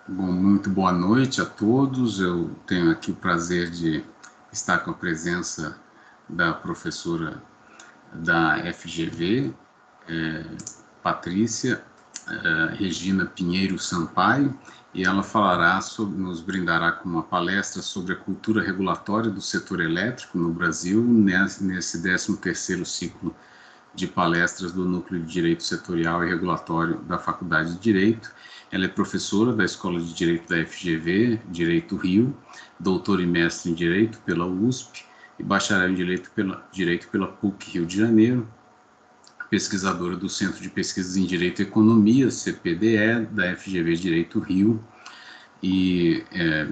Bom, muito boa noite a todos. Eu tenho aqui o prazer de estar com a presença da professora da FGV, Patrícia Regina Pinheiro Sampaio, e ela nos brindará com uma palestra sobre a cultura regulatória do setor elétrico no Brasil, nesse 13º ciclo de palestras do Núcleo de Direito Setorial e Regulatório da Faculdade de Direito. Ela é professora da Escola de Direito da FGV, Direito Rio, doutora e mestre em Direito pela USP e bacharel em Direito pela PUC Rio de Janeiro, pesquisadora do Centro de Pesquisas em Direito e Economia, CPDE, da FGV Direito Rio, e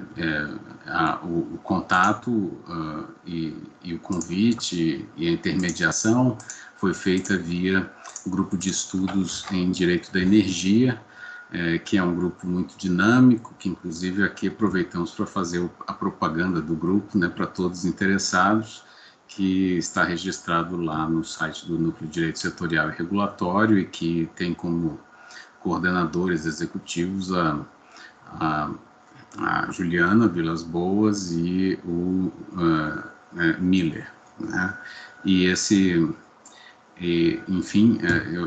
o contato e o convite e a intermediação foi feita via grupo de estudos em Direito da Energia, que é um grupo muito dinâmico, que inclusive aqui aproveitamos para fazer a propaganda do grupo, né, para todos os interessados, que está registrado lá no site do Núcleo de Direito Setorial e Regulatório e que tem como coordenadores executivos a Juliana Vilas Boas e o Miller, né? Enfim,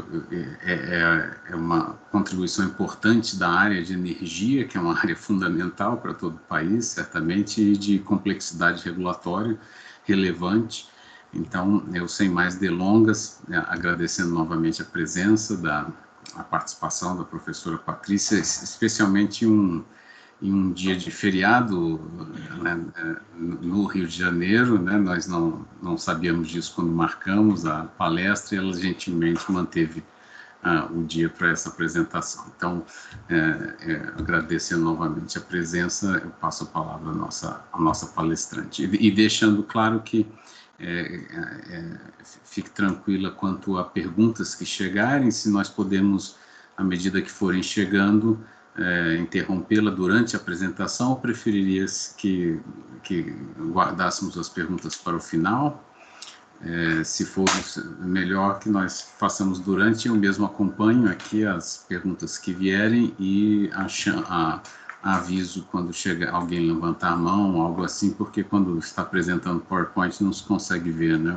é uma contribuição importante da área de energia, que é uma área fundamental para todo o país, certamente, e de complexidade regulatória relevante. Então, eu, sem mais delongas, agradecendo novamente a presença, a participação da professora Patrícia, especialmente em um dia de feriado, né, no Rio de Janeiro, né, nós não sabíamos disso quando marcamos a palestra, e ela gentilmente manteve o dia para essa apresentação. Então, agradecendo novamente a presença, eu passo a palavra à nossa palestrante, e deixando claro que fique tranquila quanto a perguntas que chegarem, se nós podemos, à medida que forem chegando, interrompê-la durante a apresentação, ou preferiria que guardássemos as perguntas para o final? Se for melhor que nós façamos durante, eu mesmo acompanho aqui as perguntas que vierem e aviso quando chega alguém levantar a mão, algo assim, porque quando está apresentando PowerPoint não se consegue ver, né,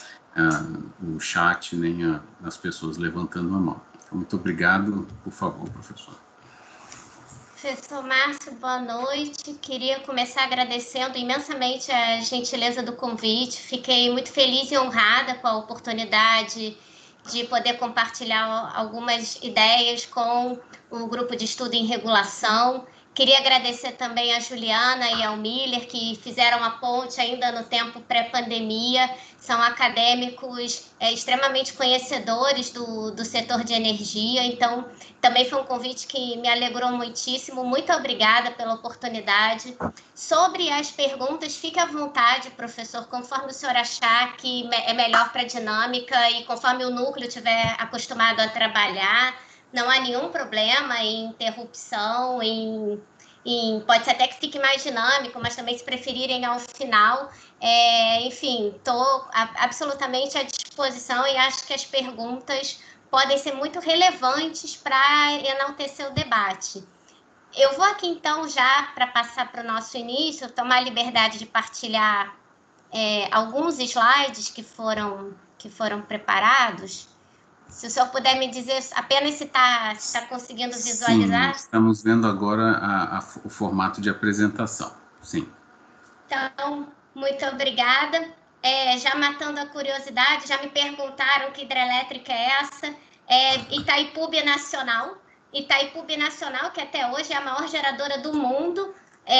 o chat nem as pessoas levantando a mão. Então, muito obrigado. Por favor, professor. Professor Márcio, boa noite. Queria começar agradecendo imensamente a gentileza do convite. Fiquei muito feliz e honrada com a oportunidade de poder compartilhar algumas ideias com o grupo de estudo em regulação. Queria agradecer também a Juliana e ao Miller, que fizeram a ponte ainda no tempo pré-pandemia. São acadêmicos extremamente conhecedores do setor de energia, então também foi um convite que me alegrou muitíssimo. Muito obrigada pela oportunidade. Sobre as perguntas, fique à vontade, professor, conforme o senhor achar que é melhor para a dinâmica e conforme o núcleo estiver acostumado a trabalhar. Não há nenhum problema em interrupção, pode ser até que fique mais dinâmico, mas também se preferirem ao final. Enfim, estou absolutamente à disposição e acho que as perguntas podem ser muito relevantes para enaltecer o debate. Eu vou aqui, então, já para passar para o nosso início, tomar a liberdade de partilhar alguns slides que foram preparados. Se o senhor puder me dizer apenas se está conseguindo visualizar. Sim, estamos vendo agora o formato de apresentação. Sim. Então, muito obrigada. Já matando a curiosidade, já me perguntaram que hidrelétrica é essa. Itaipu Nacional. Itaipu Nacional, que até hoje é a maior geradora do mundo.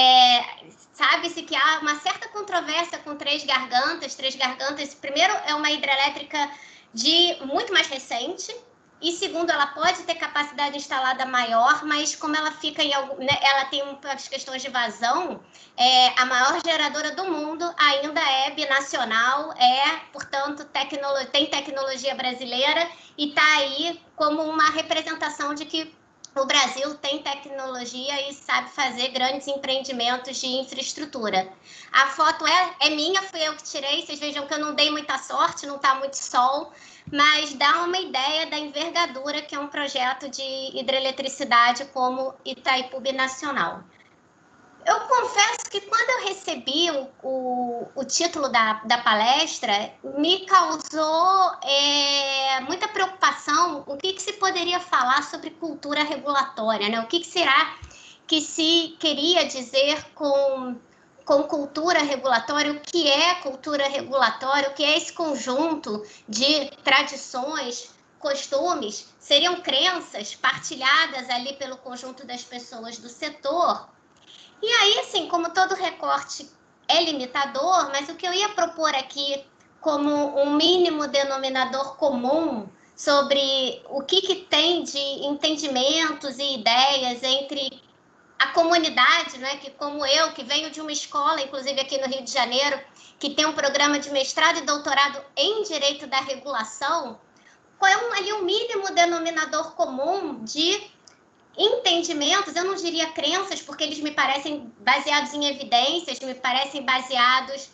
Sabe-se que há uma certa controvérsia com Três Gargantas. Três Gargantas, primeiro, é uma hidrelétrica muito mais recente, e segundo, ela pode ter capacidade instalada maior, mas como ela fica ela tem as questões de vazão, a maior geradora do mundo ainda é binacional, portanto, tem tecnologia brasileira e está aí como uma representação de que o Brasil tem tecnologia e sabe fazer grandes empreendimentos de infraestrutura. A foto é minha, fui eu que tirei. Vocês vejam que eu não dei muita sorte, não está muito sol, mas dá uma ideia da envergadura que é um projeto de hidroeletricidade como Itaipu Binacional. Eu confesso que quando eu recebi o título da palestra, me causou muita preocupação o que se poderia falar sobre cultura regulatória, né? O que será que se queria dizer com cultura regulatória, o que é cultura regulatória, o que é esse conjunto de tradições, costumes, seriam crenças partilhadas ali pelo conjunto das pessoas do setor. E aí, assim, como todo recorte é limitador, mas o que eu ia propor aqui como um mínimo denominador comum sobre o que tem de entendimentos e ideias entre a comunidade, né, que como eu, que venho de uma escola, inclusive aqui no Rio de Janeiro, que tem um programa de mestrado e doutorado em Direito da Regulação, qual é ali um mínimo denominador comum de entendimentos, eu não diria crenças, porque eles me parecem baseados em evidências, me parecem baseados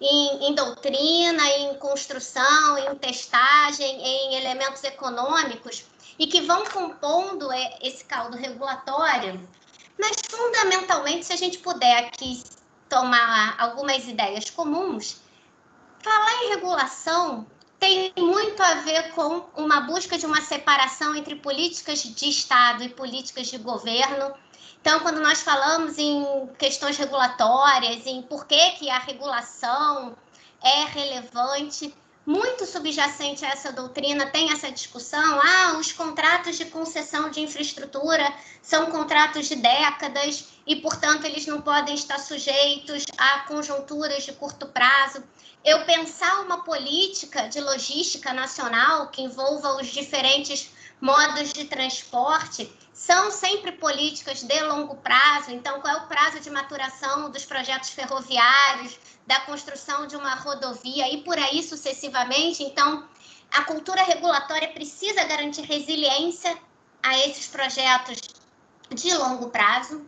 em doutrina, em construção, em testagem, em elementos econômicos, e que vão compondo esse caldo regulatório. Mas, fundamentalmente, se a gente puder aqui tomar algumas ideias comuns, falar em regulação tem muito a ver com uma busca de uma separação entre políticas de Estado e políticas de governo. Então, quando nós falamos em questões regulatórias, em por que a regulação é relevante, muito subjacente a essa doutrina tem essa discussão, os contratos de concessão de infraestrutura são contratos de décadas e, portanto, eles não podem estar sujeitos a conjunturas de curto prazo. Eu pensar uma política de logística nacional que envolva os diferentes modos de transporte são sempre políticas de longo prazo. Então, qual é o prazo de maturação dos projetos ferroviários, da construção de uma rodovia e por aí sucessivamente? Então, a cultura regulatória precisa garantir resiliência a esses projetos de longo prazo.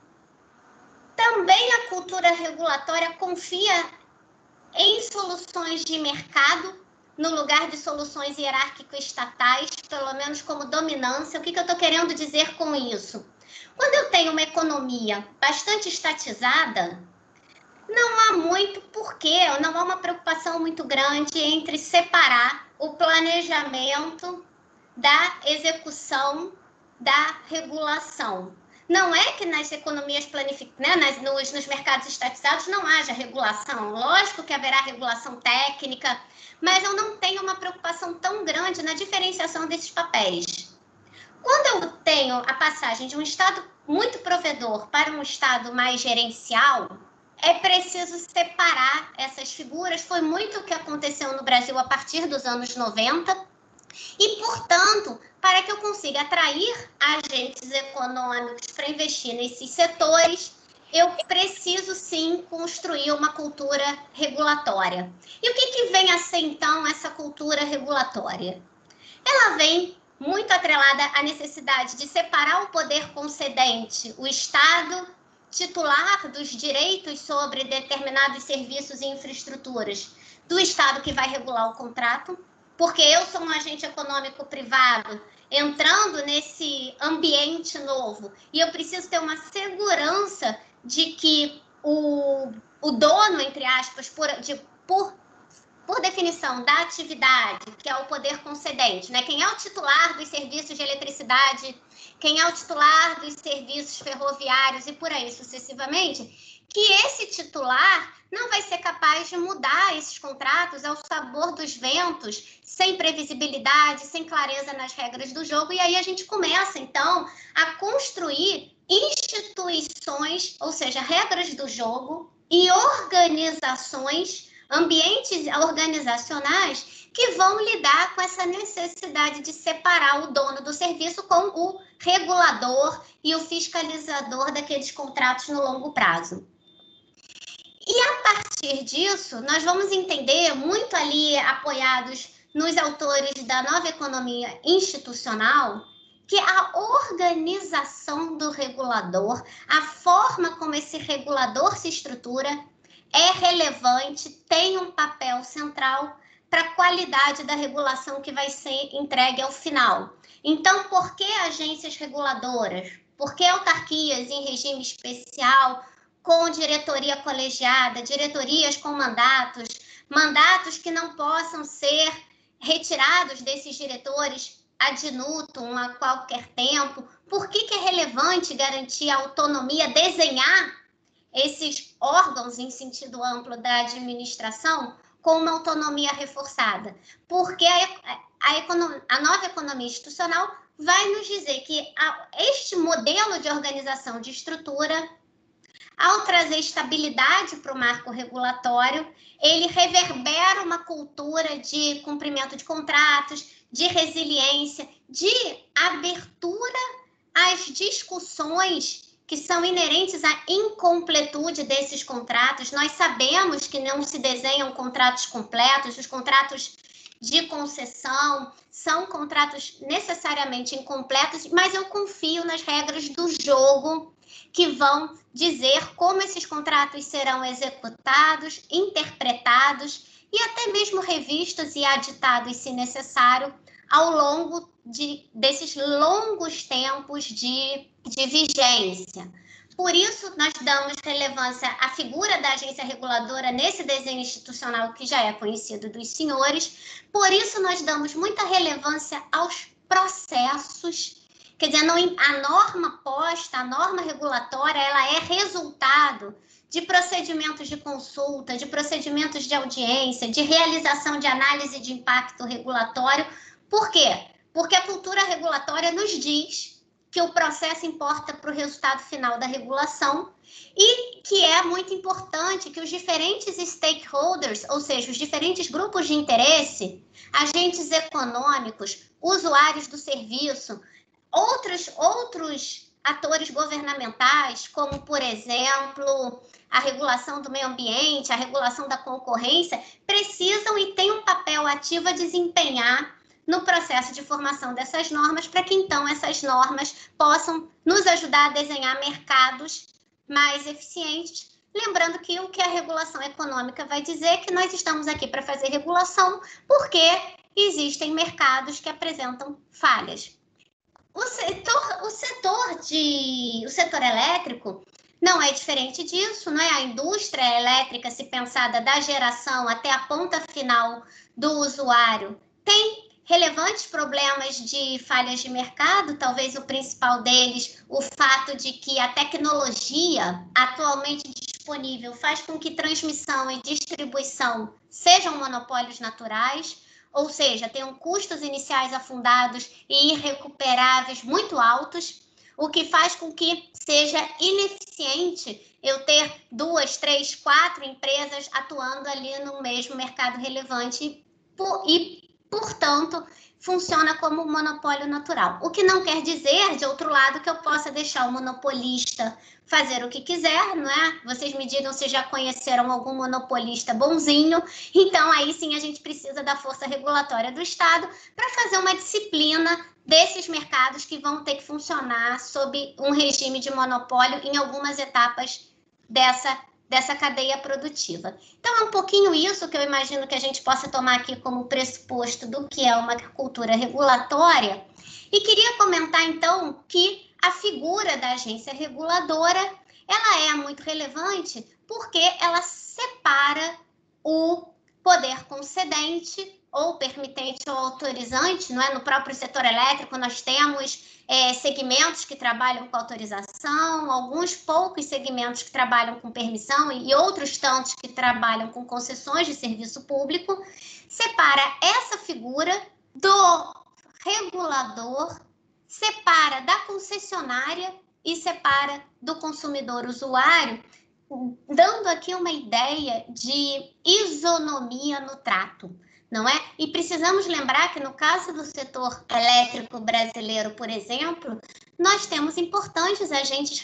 Também a cultura regulatória confia em soluções de mercado, no lugar de soluções hierárquico-estatais, pelo menos como dominância. O que eu estou querendo dizer com isso? Quando eu tenho uma economia bastante estatizada, não há muito porquê, não há uma preocupação muito grande entre separar o planejamento da execução da regulação. Não é que nas economias planificadas, né, nos mercados estatizados não haja regulação. Lógico que haverá regulação técnica, mas eu não tenho uma preocupação tão grande na diferenciação desses papéis. Quando eu tenho a passagem de um Estado muito provedor para um Estado mais gerencial, é preciso separar essas figuras. Foi muito o que aconteceu no Brasil a partir dos anos 90. E, portanto, para que eu consiga atrair agentes econômicos para investir nesses setores, eu preciso, sim, construir uma cultura regulatória. E o que vem a ser, então, essa cultura regulatória? Ela vem muito atrelada à necessidade de separar o poder concedente, o Estado titular dos direitos sobre determinados serviços e infraestruturas, do Estado que vai regular o contrato, porque eu sou um agente econômico privado entrando nesse ambiente novo e eu preciso ter uma segurança de que o dono, entre aspas, por definição da atividade, que é o poder concedente, né? Quem é o titular dos serviços de eletricidade, quem é o titular dos serviços ferroviários e por aí sucessivamente, que esse titular não vai ser capaz de mudar esses contratos ao sabor dos ventos, sem previsibilidade, sem clareza nas regras do jogo. E aí a gente começa, então, a construir instituições, ou seja, regras do jogo e organizações, ambientes organizacionais que vão lidar com essa necessidade de separar o dono do serviço com o regulador e o fiscalizador daqueles contratos no longo prazo. E a partir disso, nós vamos entender, muito ali apoiados nos autores da nova economia institucional, que a organização do regulador, a forma como esse regulador se estrutura, é relevante, tem um papel central para a qualidade da regulação que vai ser entregue ao final. Então, por que agências reguladoras? Por que autarquias em regime especial, com diretoria colegiada, diretorias com mandatos que não possam ser retirados desses diretores ad nutum a qualquer tempo? Por que é relevante garantir a autonomia, desenhar esses órgãos em sentido amplo da administração com uma autonomia reforçada? Porque a nova economia institucional vai nos dizer que este modelo de organização de estrutura, ao trazer estabilidade para o marco regulatório, ele reverbera uma cultura de cumprimento de contratos, de resiliência, de abertura às discussões que são inerentes à incompletude desses contratos. Nós sabemos que não se desenham contratos completos, os contratos de concessão são contratos necessariamente incompletos, mas eu confio nas regras do jogo que vão dizer como esses contratos serão executados, interpretados e até mesmo revistos e aditados, se necessário, ao longo desses longos tempos de vigência. Por isso, nós damos relevância à figura da agência reguladora nesse desenho institucional que já é conhecido dos senhores. Por isso, nós damos muita relevância aos processos. Quer dizer, a norma posta, a norma regulatória, ela é resultado de procedimentos de consulta, de procedimentos de audiência, de realização de análise de impacto regulatório. Por quê? Porque a cultura regulatória nos diz que o processo importa para o resultado final da regulação e que é muito importante que os diferentes stakeholders, ou seja, os diferentes grupos de interesse, agentes econômicos, usuários do serviço, outros atores governamentais, como, por exemplo, a regulação do meio ambiente, a regulação da concorrência, precisam e têm um papel ativo a desempenhar no processo de formação dessas normas, para que então essas normas possam nos ajudar a desenhar mercados mais eficientes. Lembrando que o que a regulação econômica vai dizer é que nós estamos aqui para fazer regulação porque existem mercados que apresentam falhas. O setor elétrico não é diferente disso, não é? A indústria elétrica, se pensada da geração até a ponta final do usuário, tem relevantes problemas de falhas de mercado, talvez o principal deles, o fato de que a tecnologia atualmente disponível faz com que transmissão e distribuição sejam monopólios naturais, ou seja, tenham custos iniciais afundados e irrecuperáveis muito altos, o que faz com que seja ineficiente eu ter 2, 3, 4 empresas atuando ali no mesmo mercado relevante e portanto, funciona como um monopólio natural. O que não quer dizer, de outro lado, que eu possa deixar o monopolista fazer o que quiser, não é? Vocês me digam se já conheceram algum monopolista bonzinho. Então, aí sim, a gente precisa da força regulatória do Estado para fazer uma disciplina desses mercados que vão ter que funcionar sob um regime de monopólio em algumas etapas dessa cadeia produtiva. Então, é um pouquinho isso que eu imagino que a gente possa tomar aqui como pressuposto do que é uma cultura regulatória. E queria comentar, então, que a figura da agência reguladora, ela é muito relevante porque ela separa o poder concedente ou permitente ou autorizante, não é? No próprio setor elétrico, nós temos segmentos que trabalham com autorização, alguns poucos segmentos que trabalham com permissão e outros tantos que trabalham com concessões de serviço público. Separa essa figura do regulador, separa da concessionária e separa do consumidor usuário, dando aqui uma ideia de isonomia no trato, não é? E precisamos lembrar que no caso do setor elétrico brasileiro, por exemplo, nós temos importantes agentes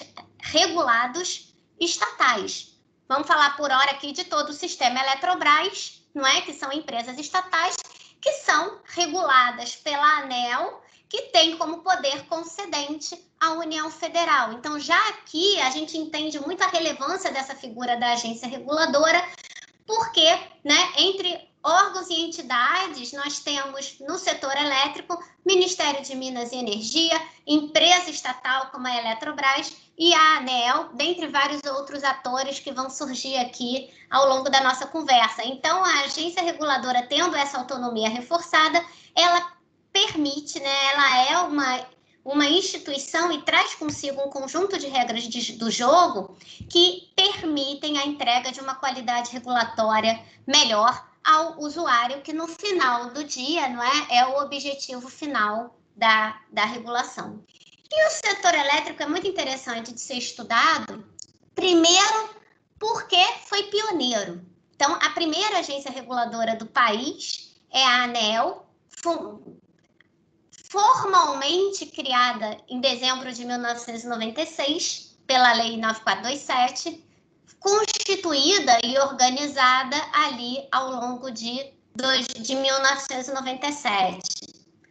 regulados estatais. Vamos falar por hora aqui de todo o sistema Eletrobras, não é? Que são empresas estatais que são reguladas pela ANEEL, que tem como poder concedente a União Federal. Então, já aqui a gente entende muito a relevância dessa figura da agência reguladora, porque, né, entre órgãos e entidades, nós temos no setor elétrico, Ministério de Minas e Energia, empresa estatal como a Eletrobras e a ANEEL, dentre vários outros atores que vão surgir aqui ao longo da nossa conversa. Então, a agência reguladora, tendo essa autonomia reforçada, ela permite, né, ela é uma instituição e traz consigo um conjunto de regras do jogo que permitem a entrega de uma qualidade regulatória melhor ao usuário, que no final do dia, não é o objetivo final da regulação. E o setor elétrico é muito interessante de ser estudado, primeiro, porque foi pioneiro. Então, a primeira agência reguladora do país é a ANEEL, formalmente criada em dezembro de 1996, pela Lei 9427, constituída e organizada ali ao longo de 1997.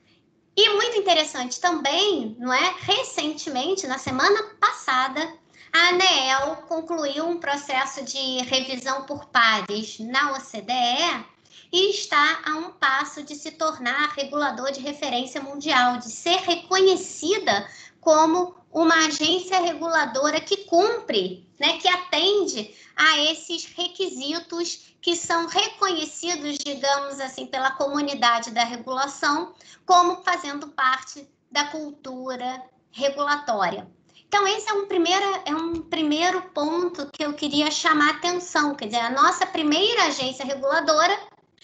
E muito interessante também, não é? Recentemente, na semana passada, a ANEEL concluiu um processo de revisão por pares na OCDE e está a um passo de se tornar regulador de referência mundial, de ser reconhecida como uma agência reguladora que cumpre, né, que atende a esses requisitos que são reconhecidos, digamos assim, pela comunidade da regulação, como fazendo parte da cultura regulatória. Então, esse é um primeiro ponto que eu queria chamar a atenção, quer dizer, a nossa primeira agência reguladora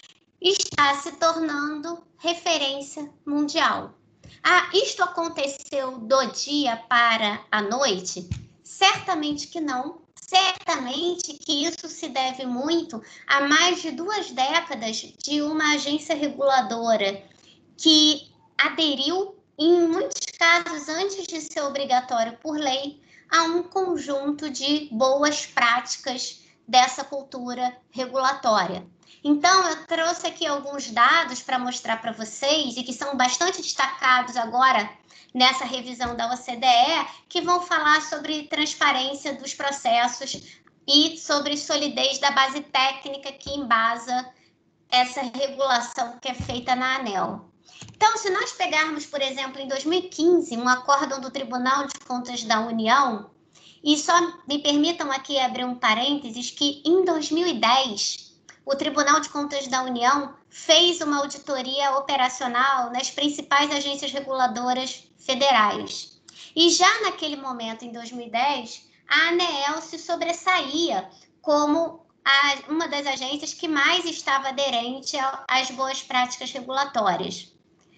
está se tornando referência mundial. Isto aconteceu do dia para a noite? Certamente que não. Certamente que isso se deve muito a mais de 2 décadas de uma agência reguladora que aderiu, em muitos casos, antes de ser obrigatório por lei, a um conjunto de boas práticas dessa cultura regulatória. Então, eu trouxe aqui alguns dados para mostrar para vocês, e que são bastante destacados agora nessa revisão da OCDE, que vão falar sobre transparência dos processos e sobre solidez da base técnica que embasa essa regulação que é feita na ANEEL. Então, se nós pegarmos, por exemplo, em 2015, um acórdão do Tribunal de Contas da União, e só me permitam aqui abrir um parênteses, que em 2010, o Tribunal de Contas da União fez uma auditoria operacional nas principais agências reguladoras federais. E já naquele momento, em 2010, a ANEEL se sobressaía como uma das agências que mais estava aderente às boas práticas regulatórias.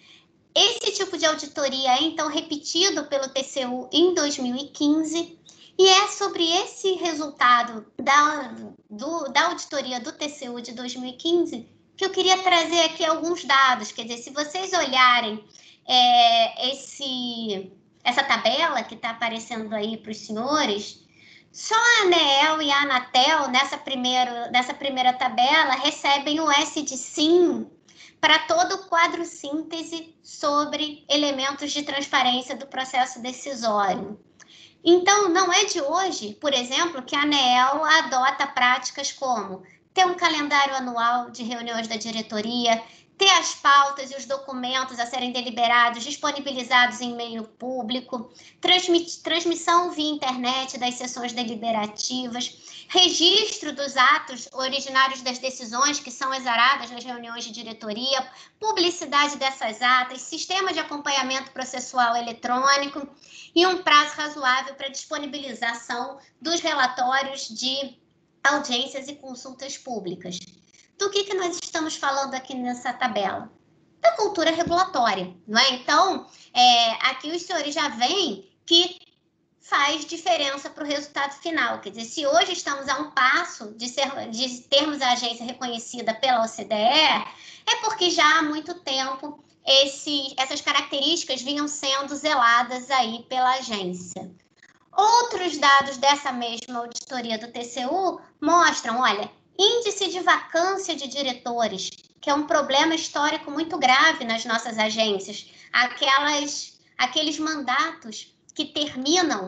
Esse tipo de auditoria é, então, repetido pelo TCU em 2015, e é sobre esse resultado da auditoria do TCU de 2015 que eu queria trazer aqui alguns dados. Quer dizer, se vocês olharem essa tabela que está aparecendo aí para os senhores, só a ANEEL e a Anatel, nessa primeira tabela, recebem o S de SIM para todo o quadro síntese sobre elementos de transparência do processo decisório. Então, não é de hoje, por exemplo, que a ANEEL adota práticas como ter um calendário anual de reuniões da diretoria, ter as pautas e os documentos a serem deliberados disponibilizados em meio público, transmissão via internet das sessões deliberativas, registro dos atos originários das decisões que são exaradas nas reuniões de diretoria, publicidade dessas atas, sistema de acompanhamento processual eletrônico e um prazo razoável para disponibilização dos relatórios de audiências e consultas públicas. Do que nós estamos falando aqui nessa tabela? Da cultura regulatória, não é? Então, aqui os senhores já veem que faz diferença para o resultado final. Quer dizer, se hoje estamos a um passo de termos a agência reconhecida pela OCDE, é porque já há muito tempo essas características vinham sendo zeladas aí pela agência. Outros dados dessa mesma auditoria do TCU mostram, olha, índice de vacância de diretores, que é um problema histórico muito grave nas nossas agências. Aqueles mandatos que terminam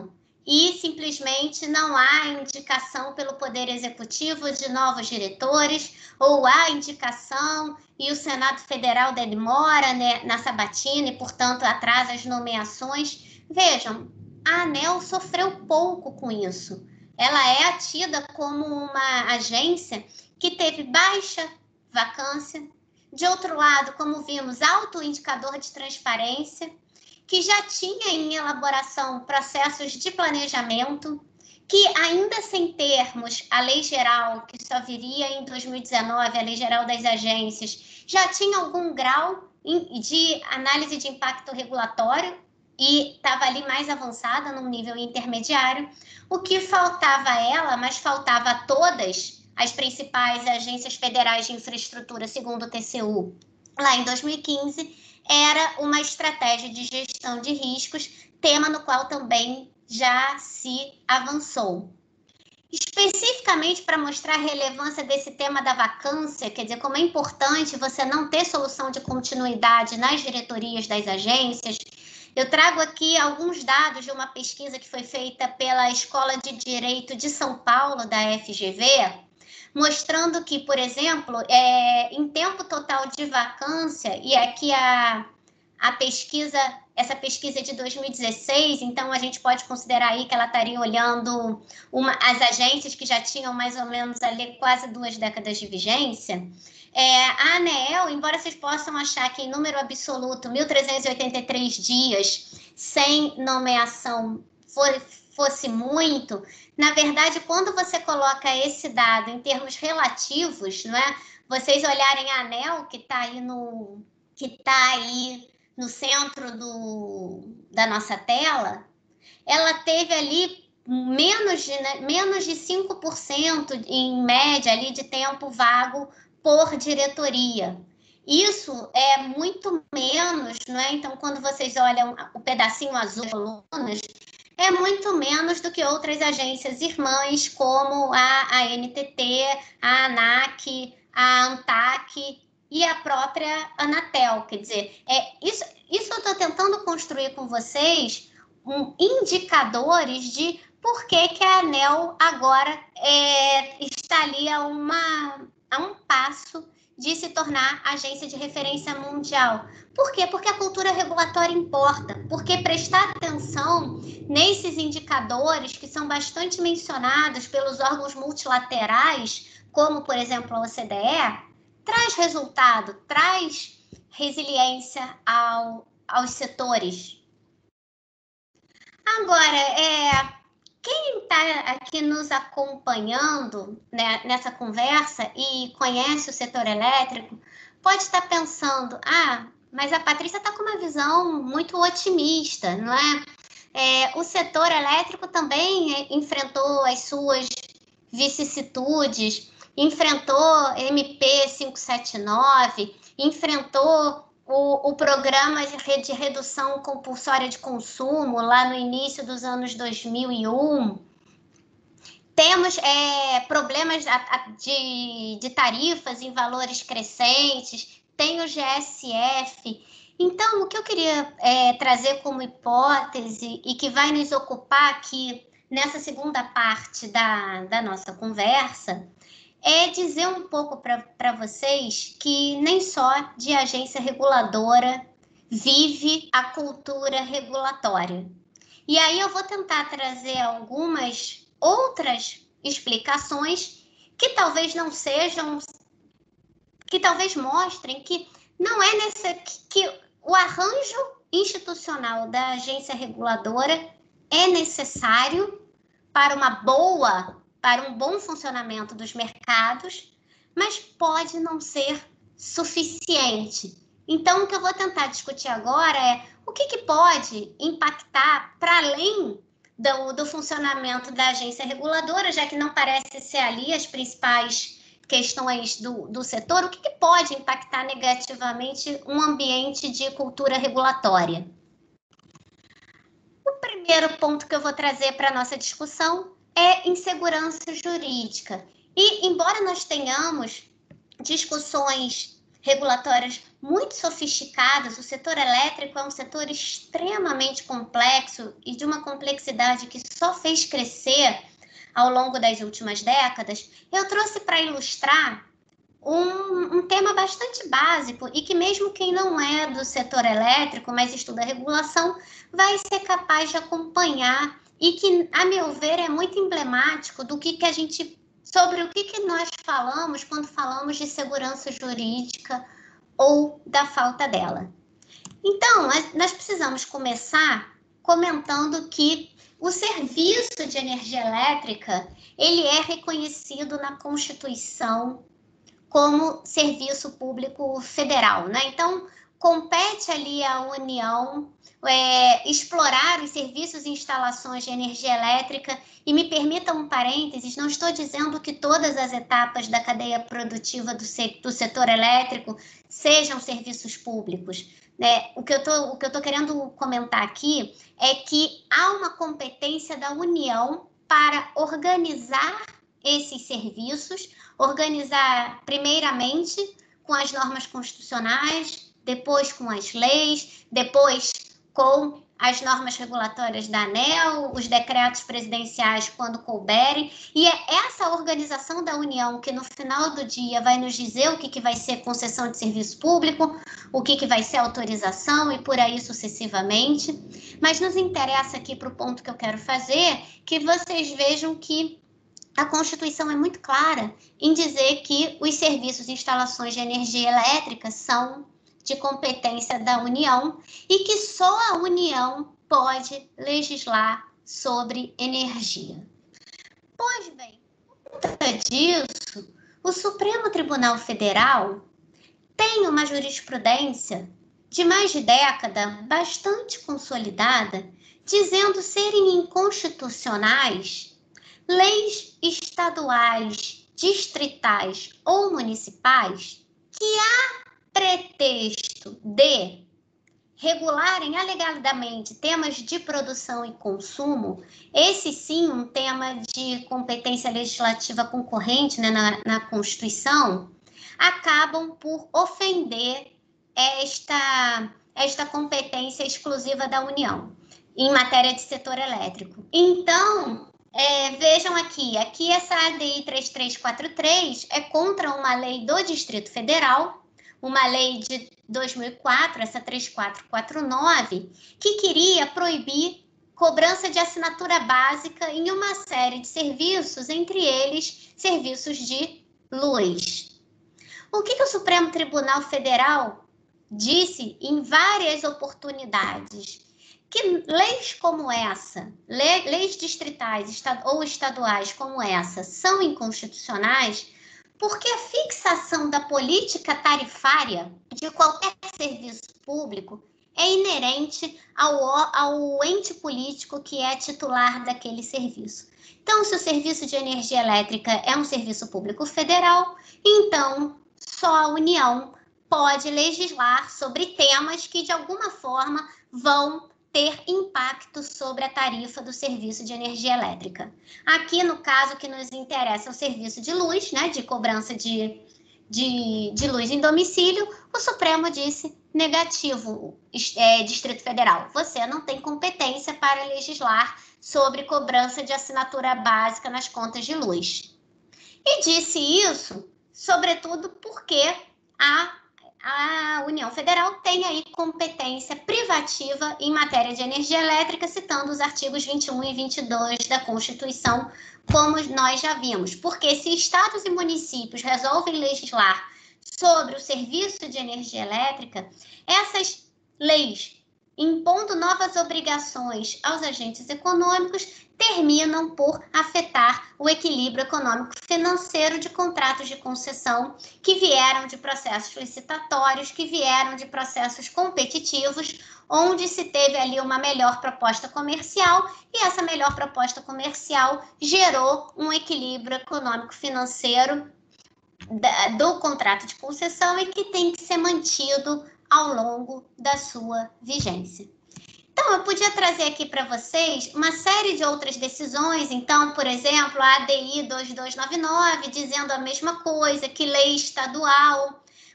e simplesmente não há indicação pelo Poder Executivo de novos diretores, ou há indicação e o Senado Federal demora, né, na sabatina e, portanto, atrasa as nomeações. Vejam, a ANEEL sofreu pouco com isso. Ela é tida como uma agência que teve baixa vacância. De outro lado, como vimos, alto indicador de transparência, que já tinha em elaboração processos de planejamento, que ainda sem termos a lei geral, que só viria em 2019, a lei geral das agências, já tinha algum grau de análise de impacto regulatório e estava ali mais avançada, num nível intermediário. O que faltava a ela, mas faltava a todas as principais agências federais de infraestrutura, segundo o TCU, lá em 2015, era uma estratégia de gestão de riscos, tema no qual também já se avançou. Especificamente para mostrar a relevância desse tema da vacância, quer dizer, como é importante você não ter solução de continuidade nas diretorias das agências, eu trago aqui alguns dados de uma pesquisa que foi feita pela Escola de Direito de São Paulo, da FGV, mostrando que, por exemplo, em tempo total de vacância, e aqui a pesquisa, essa pesquisa é de 2016, então a gente pode considerar aí que ela estaria olhando as agências que já tinham mais ou menos ali quase 2 décadas de vigência. A ANEEL, embora vocês possam achar que em número absoluto 1.383 dias sem nomeação fosse muito, na verdade, quando você coloca esse dado em termos relativos, não é? Vocês olharem a ANEEL, que está aí no centro da nossa tela, ela teve ali menos de 5% em média ali de tempo vago por diretoria. Isso é muito menos, não é? Então, quando vocês olham o pedacinho azul, colunas, é muito menos do que outras agências irmãs, como a ANTT, a ANAC, a ANTAC e a própria Anatel. Quer dizer, isso eu estou tentando construir com vocês indicadores de por que a ANEEL agora está ali a um passo de se tornar agência de referência mundial. Por quê? Porque a cultura regulatória importa, porque prestar atenção nesses indicadores que são bastante mencionados pelos órgãos multilaterais, como, por exemplo, a OCDE, traz resultado, traz resiliência aos setores. Agora, quem está aqui nos acompanhando, né, nessa conversa e conhece o setor elétrico, pode estar pensando, mas a Patrícia está com uma visão muito otimista, não é? O setor elétrico também enfrentou as suas vicissitudes, enfrentou MP 579, enfrentou o programa de redução compulsória de consumo lá no início dos anos 2001. Temos problemas de tarifas em valores crescentes, tem o GSF. Então, o que eu queria trazer como hipótese e que vai nos ocupar aqui nessa segunda parte da nossa conversa é dizer um pouco para vocês que nem só de agência reguladora vive a cultura regulatória. E aí eu vou tentar trazer algumas outras explicações que talvez não sejam, que talvez mostrem que não é que o arranjo institucional da agência reguladora é necessário para um bom funcionamento dos mercados, mas pode não ser suficiente. Então, o que eu vou tentar discutir agora é o que pode impactar para além do funcionamento da agência reguladora, já que não parece ser ali as principais questões do setor, o que pode impactar negativamente um ambiente de cultura regulatória. O primeiro ponto que eu vou trazer para a nossa discussão é insegurança jurídica. E, embora nós tenhamos discussões regulatórias muito sofisticadas. O setor elétrico é um setor extremamente complexo e de uma complexidade que só fez crescer ao longo das últimas décadas. Eu trouxe para ilustrar um tema bastante básico e que mesmo quem não é do setor elétrico, mas estuda regulação, vai ser capaz de acompanhar e que, a meu ver, é muito emblemático do que a gente, sobre o que nós falamos quando falamos de segurança jurídica ou da falta dela. Então, nós precisamos começar comentando que o serviço de energia elétrica, ele é reconhecido na Constituição como serviço público federal, né? Então, compete ali à União explorar os serviços e instalações de energia elétrica. E me permita um parênteses, não estou dizendo que todas as etapas da cadeia produtiva do setor elétrico sejam serviços públicos, né? O que eu tô querendo comentar aqui é que há uma competência da União para organizar esses serviços, organizar primeiramente com as normas constitucionais, depois com as leis, depois com as normas regulatórias da ANEEL, os decretos presidenciais quando couberem, e é essa organização da União que no final do dia vai nos dizer o que vai ser concessão de serviço público, o que vai ser autorização e por aí sucessivamente. Mas nos interessa aqui para o ponto que eu quero fazer, que vocês vejam que a Constituição é muito clara em dizer que os serviços e instalações de energia elétrica são de competência da União e que só a União pode legislar sobre energia. Pois bem, por conta disso, o Supremo Tribunal Federal tem uma jurisprudência de mais de década bastante consolidada, dizendo serem inconstitucionais leis estaduais, distritais ou municipais que, a pretexto de regularem alegadamente temas de produção e consumo, esse sim um tema de competência legislativa concorrente, né, na Constituição, acabam por ofender esta competência exclusiva da União em matéria de setor elétrico. Então, vejam aqui essa ADI 3343 é contra uma lei do Distrito Federal, uma lei de 2004, essa 3449, que queria proibir cobrança de assinatura básica em uma série de serviços, entre eles serviços de luz. O que o Supremo Tribunal Federal disse em várias oportunidades? Que leis como essa, leis distritais ou estaduais como essa, são inconstitucionais porque a fixação da política tarifária de qualquer serviço público é inerente ao ente político que é titular daquele serviço. Então, se o serviço de energia elétrica é um serviço público federal, então só a União pode legislar sobre temas que, de alguma forma, vão ter impacto sobre a tarifa do serviço de energia elétrica. Aqui, no caso que nos interessa, é o serviço de luz, né, de cobrança de luz em domicílio, o Supremo disse negativo, Distrito Federal. Você não tem competência para legislar sobre cobrança de assinatura básica nas contas de luz. E disse isso, sobretudo, porque a União Federal tem aí competência privativa em matéria de energia elétrica, citando os artigos 21 e 22 da Constituição, como nós já vimos. Porque se estados e municípios resolvem legislar sobre o serviço de energia elétrica, essas leis, impondo novas obrigações aos agentes econômicos, terminam por afetar o equilíbrio econômico-financeiro de contratos de concessão que vieram de processos licitatórios, que vieram de processos competitivos, onde se teve ali uma melhor proposta comercial e essa melhor proposta comercial gerou um equilíbrio econômico-financeiro do contrato de concessão e que tem que ser mantido ao longo da sua vigência. Então, eu podia trazer aqui para vocês uma série de outras decisões. Então, por exemplo, a ADI 2299, dizendo a mesma coisa, que lei estadual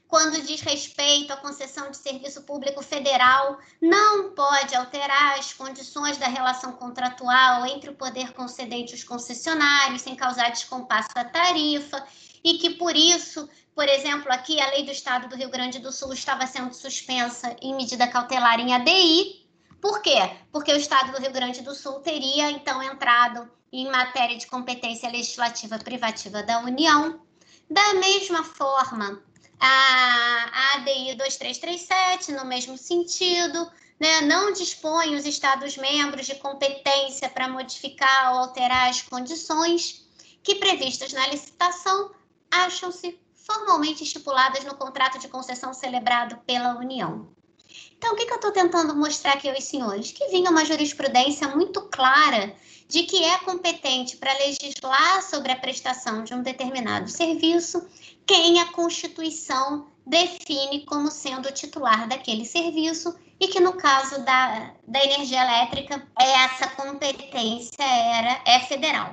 quando diz respeito à concessão de serviço público federal, não pode alterar as condições da relação contratual entre o poder concedente e os concessionários, sem causar descompasso à tarifa, e que, por isso, por exemplo, aqui a lei do Estado do Rio Grande do Sul estava sendo suspensa em medida cautelar em ADI. Por quê? Porque o Estado do Rio Grande do Sul teria, então, entrado em matéria de competência legislativa privativa da União. Da mesma forma, a ADI 2337, no mesmo sentido, né, não dispõe os Estados-membros de competência para modificar ou alterar as condições que, previstas na licitação, acham-se formalmente estipuladas no contrato de concessão celebrado pela União. Então, o que eu estou tentando mostrar aqui aos senhores? Que vinha uma jurisprudência muito clara de que é competente para legislar sobre a prestação de um determinado serviço quem a Constituição define como sendo o titular daquele serviço e que, no caso da energia elétrica, essa competência é federal.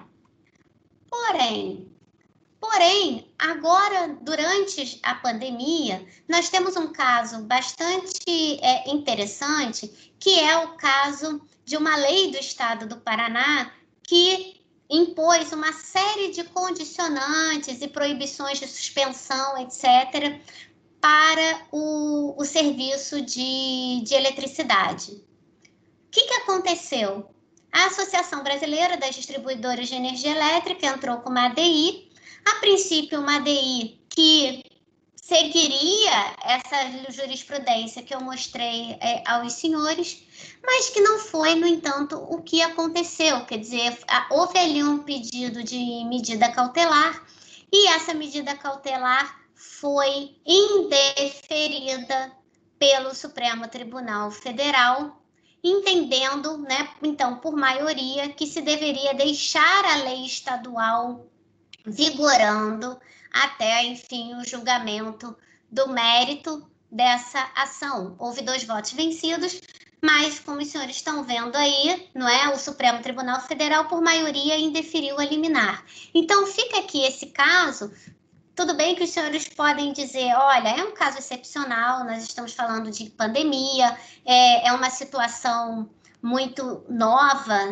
Porém, agora, durante a pandemia, nós temos um caso bastante interessante, que é o caso de uma lei do Estado do Paraná que impôs uma série de condicionantes e proibições de suspensão, etc., para o serviço de eletricidade. O que aconteceu? A Associação Brasileira das Distribuidoras de Energia Elétrica entrou com uma ADI, a princípio uma ADI que seguiria essa jurisprudência que eu mostrei aos senhores, mas que não foi, no entanto, o que aconteceu. Quer dizer, houve ali um pedido de medida cautelar e essa medida cautelar foi indeferida pelo Supremo Tribunal Federal, entendendo, né, então, por maioria, que se deveria deixar a lei estadual vigorando até, enfim, o julgamento do mérito dessa ação. Houve 2 votos vencidos, mas, como os senhores estão vendo aí, não é? O Supremo Tribunal Federal, por maioria, indeferiu a liminar. Então, fica aqui esse caso. Tudo bem que os senhores podem dizer, olha, é um caso excepcional, nós estamos falando de pandemia, é uma situação muito nova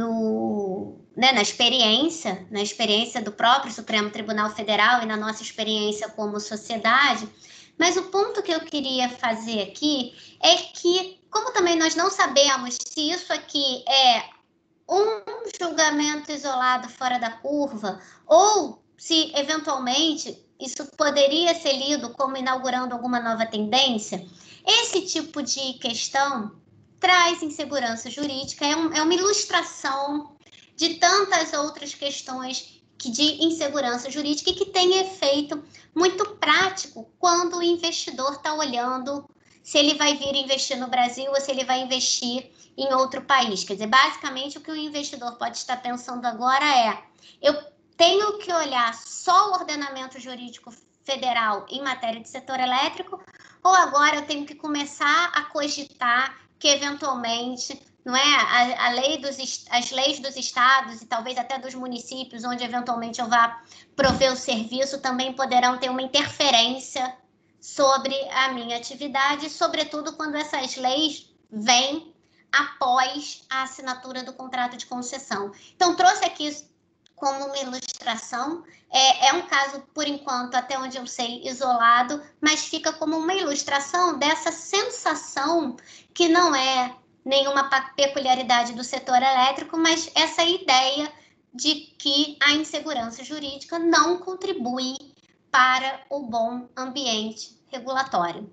na experiência do próprio Supremo Tribunal Federal e na nossa experiência como sociedade. Mas o ponto que eu queria fazer aqui é que, como também nós não sabemos se isso aqui é um julgamento isolado fora da curva ou se, eventualmente, isso poderia ser lido como inaugurando alguma nova tendência, esse tipo de questão traz insegurança jurídica, é uma ilustração de tantas outras questões de insegurança jurídica e que tem efeito muito prático quando o investidor está olhando se ele vai vir investir no Brasil ou se ele vai investir em outro país. Quer dizer, basicamente, o que o investidor pode estar pensando agora é: eu tenho que olhar só o ordenamento jurídico federal em matéria de setor elétrico, ou agora eu tenho que começar a cogitar que, eventualmente, não é, as leis dos estados e talvez até dos municípios, onde eventualmente eu vá prover o serviço, também poderão ter uma interferência sobre a minha atividade, sobretudo quando essas leis vêm após a assinatura do contrato de concessão. Então, trouxe aqui como uma ilustração, é um caso, por enquanto, até onde eu sei, isolado, mas fica como uma ilustração dessa sensação que não é nenhuma peculiaridade do setor elétrico, mas essa ideia de que a insegurança jurídica não contribui para o bom ambiente regulatório.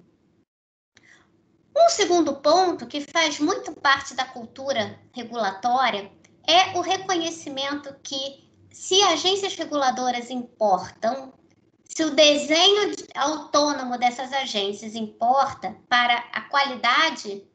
Um segundo ponto, que faz muito parte da cultura regulatória, é o reconhecimento que, se agências reguladoras importam, se o desenho autônomo dessas agências importa para a qualidade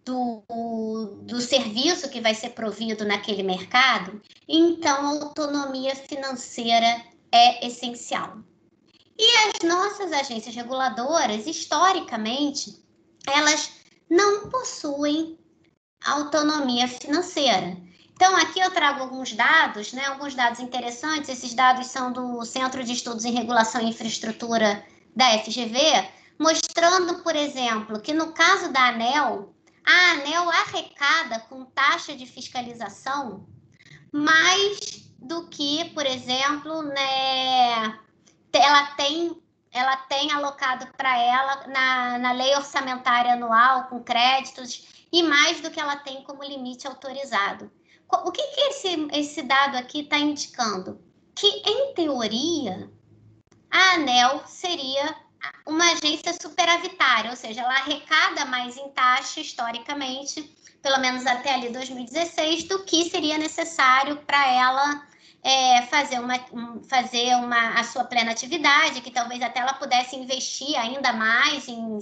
do serviço que vai ser provido naquele mercado, então a autonomia financeira é essencial. E as nossas agências reguladoras, historicamente, elas não possuem autonomia financeira. Então, aqui eu trago alguns dados, né? Alguns dados interessantes. Esses dados são do Centro de Estudos em Regulação e Infraestrutura da FGV, mostrando, por exemplo, que no caso da ANEEL, a ANEEL arrecada com taxa de fiscalização mais do que, por exemplo, né, ela tem alocado para ela na lei orçamentária anual, com créditos, e mais do que ela tem como limite autorizado. O que esse dado aqui está indicando? Que, em teoria, a ANEEL seria uma agência superavitária, ou seja, ela arrecada mais em taxa, historicamente, pelo menos até ali 2016, do que seria necessário para ela fazer a sua plena atividade, que talvez até ela pudesse investir ainda mais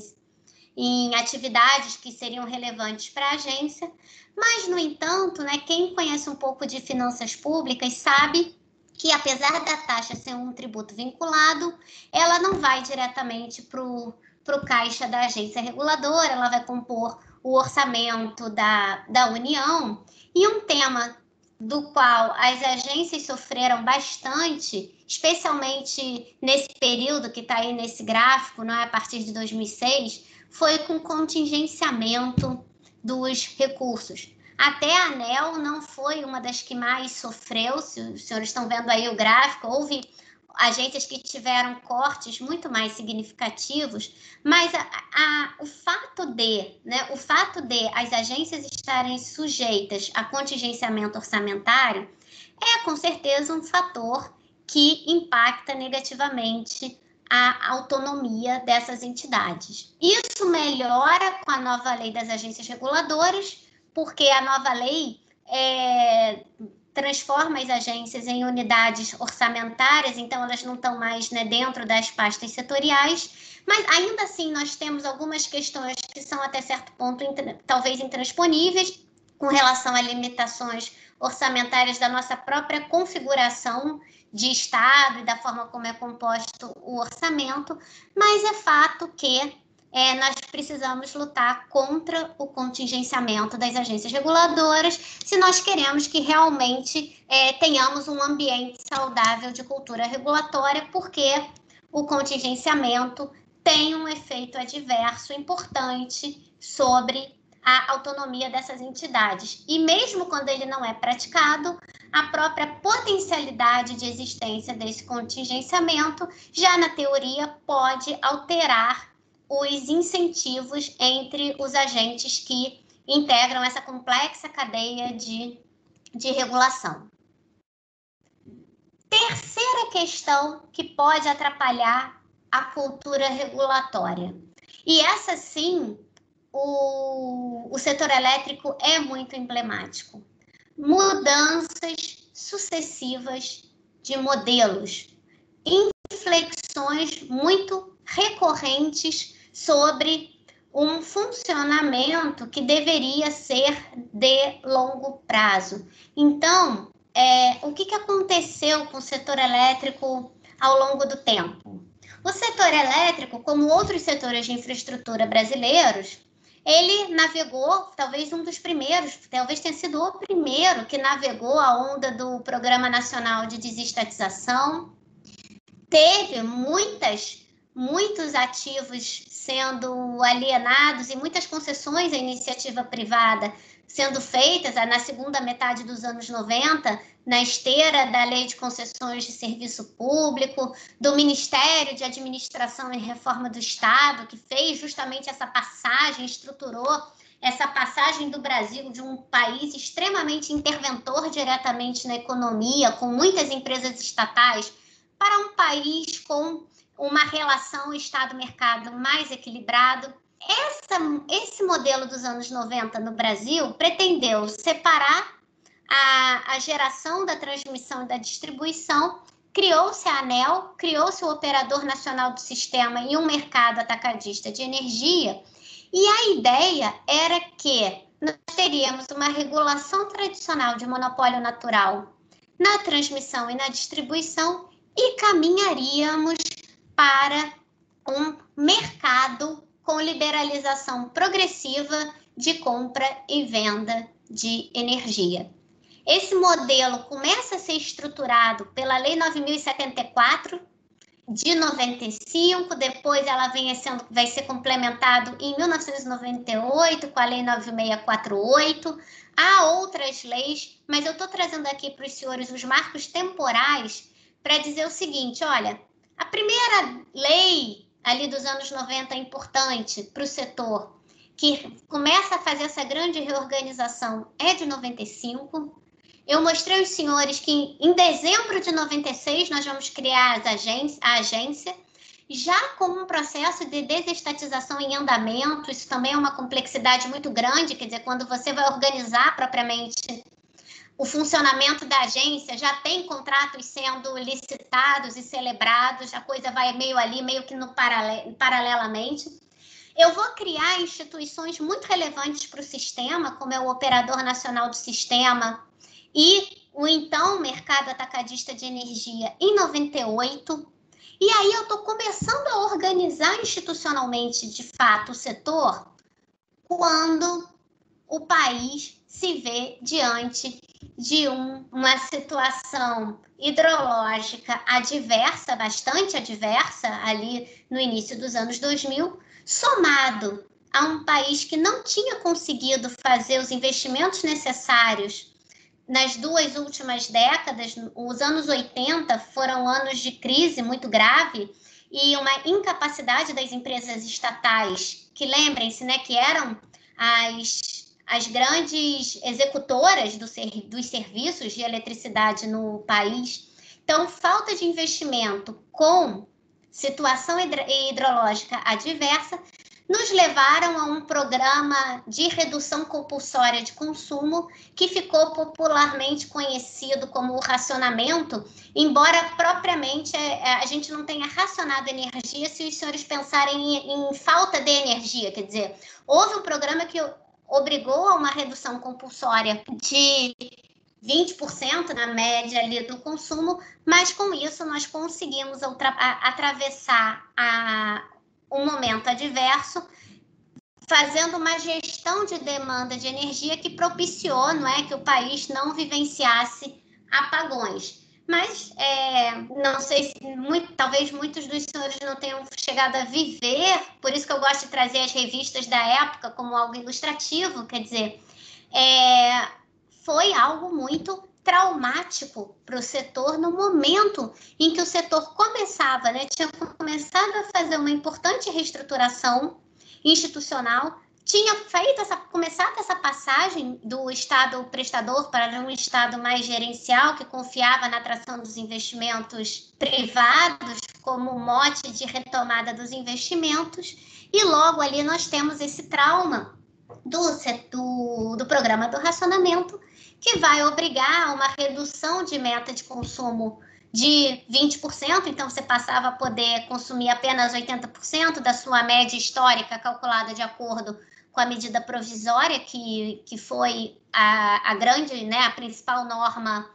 em atividades que seriam relevantes para a agência. Mas, no entanto, né, quem conhece um pouco de finanças públicas sabe que, apesar da taxa ser um tributo vinculado, ela não vai diretamente para o caixa da agência reguladora, ela vai compor o orçamento da União. E um tema do qual as agências sofreram bastante, especialmente nesse período que está aí nesse gráfico, não é, a partir de 2006, foi com contingenciamento dos recursos. Até a ANEEL não foi uma das que mais sofreu, se os senhores estão vendo aí o gráfico, houve agências que tiveram cortes muito mais significativos, mas o fato de as agências estarem sujeitas a contingenciamento orçamentário é, com certeza, um fator que impacta negativamente a autonomia dessas entidades. Isso melhora com a nova lei das agências reguladoras, porque a nova lei transforma as agências em unidades orçamentárias, então elas não estão mais, né, dentro das pastas setoriais, mas ainda assim nós temos algumas questões que são até certo ponto talvez intransponíveis com relação a limitações orçamentárias da nossa própria configuração de Estado e da forma como é composto o orçamento, mas é fato que nós precisamos lutar contra o contingenciamento das agências reguladoras se nós queremos que realmente tenhamos um ambiente saudável de cultura regulatória, porque o contingenciamento tem um efeito adverso importante sobre a autonomia dessas entidades. E mesmo quando ele não é praticado, a própria potencialidade de existência desse contingenciamento, já na teoria, pode alterar os incentivos entre os agentes que integram essa complexa cadeia de regulação. Terceira questão que pode atrapalhar a cultura regulatória. E essa, sim, o setor elétrico é muito emblemático. Mudanças sucessivas de modelos, inflexões muito recorrentes sobre um funcionamento que deveria ser de longo prazo. Então, o que aconteceu com o setor elétrico ao longo do tempo? O setor elétrico, como outros setores de infraestrutura brasileiros, ele navegou, talvez um dos primeiros, talvez tenha sido o primeiro que navegou a onda do Programa Nacional de Desestatização. Teve muitos ativos sendo alienados e muitas concessões à iniciativa privada sendo feitas na segunda metade dos anos 90, na esteira da Lei de Concessões de Serviço Público, do Ministério de Administração e Reforma do Estado, que fez justamente essa passagem, estruturou essa passagem do Brasil de um país extremamente interventor diretamente na economia, com muitas empresas estatais, para um país com uma relação Estado-mercado mais equilibrado. Esse modelo dos anos 90 no Brasil pretendeu separar a geração da transmissão e da distribuição, criou-se a ANEEL, criou-se o Operador Nacional do Sistema e um mercado atacadista de energia, e a ideia era que nós teríamos uma regulação tradicional de monopólio natural na transmissão e na distribuição e caminharíamos para um mercado com liberalização progressiva de compra e venda de energia. Esse modelo começa a ser estruturado pela Lei 9.074, de 95, depois ela vai ser complementado em 1998 com a Lei 9648. Há outras leis, mas eu estou trazendo aqui para os senhores os marcos temporais para dizer o seguinte, olha, a primeira lei ali dos anos 90 é importante para o setor, que começa a fazer essa grande reorganização, é de 95. Eu mostrei aos senhores que em dezembro de 96 nós vamos criar a agência, já com um processo de desestatização em andamento. Isso também é uma complexidade muito grande, quer dizer, quando você vai organizar propriamente o funcionamento da agência, já tem contratos sendo licitados e celebrados, a coisa vai meio ali, meio que no paralelamente. Eu vou criar instituições muito relevantes para o sistema, como é o Operador Nacional do Sistema e o então Mercado Atacadista de Energia em 98. E aí eu estou começando a organizar institucionalmente, de fato, o setor quando o país se vê diante de uma situação hidrológica adversa, bastante adversa, ali no início dos anos 2000, somado a um país que não tinha conseguido fazer os investimentos necessários nas duas últimas décadas. Os anos 80 foram anos de crise muito grave e uma incapacidade das empresas estatais, que lembrem-se, né, que eram as grandes executoras dos serviços de eletricidade no país. Então, falta de investimento com situação hidrológica adversa nos levaram a um programa de redução compulsória de consumo que ficou popularmente conhecido como o racionamento, embora propriamente a gente não tenha racionado energia se os senhores pensarem em falta de energia. Quer dizer, houve um programa que obrigou a uma redução compulsória de 20% na média ali do consumo, mas com isso nós conseguimos atravessar um momento adverso, fazendo uma gestão de demanda de energia que propiciou, não é, que o país não vivenciasse apagões. Mas não sei se talvez muitos dos senhores não tenham chegado a viver, por isso que eu gosto de trazer as revistas da época como algo ilustrativo, quer dizer, foi algo muito traumático para o setor no momento em que o setor começava, né, tinha começado a fazer uma importante reestruturação institucional, tinha começado essa passagem do Estado prestador para um Estado mais gerencial, que confiava na atração dos investimentos privados como mote de retomada dos investimentos, e logo ali nós temos esse trauma do programa do racionamento, que vai obrigar a uma redução de meta de consumo de 20%, então você passava a poder consumir apenas 80% da sua média histórica, calculada de acordo com a medida provisória, que foi a grande, né, a principal norma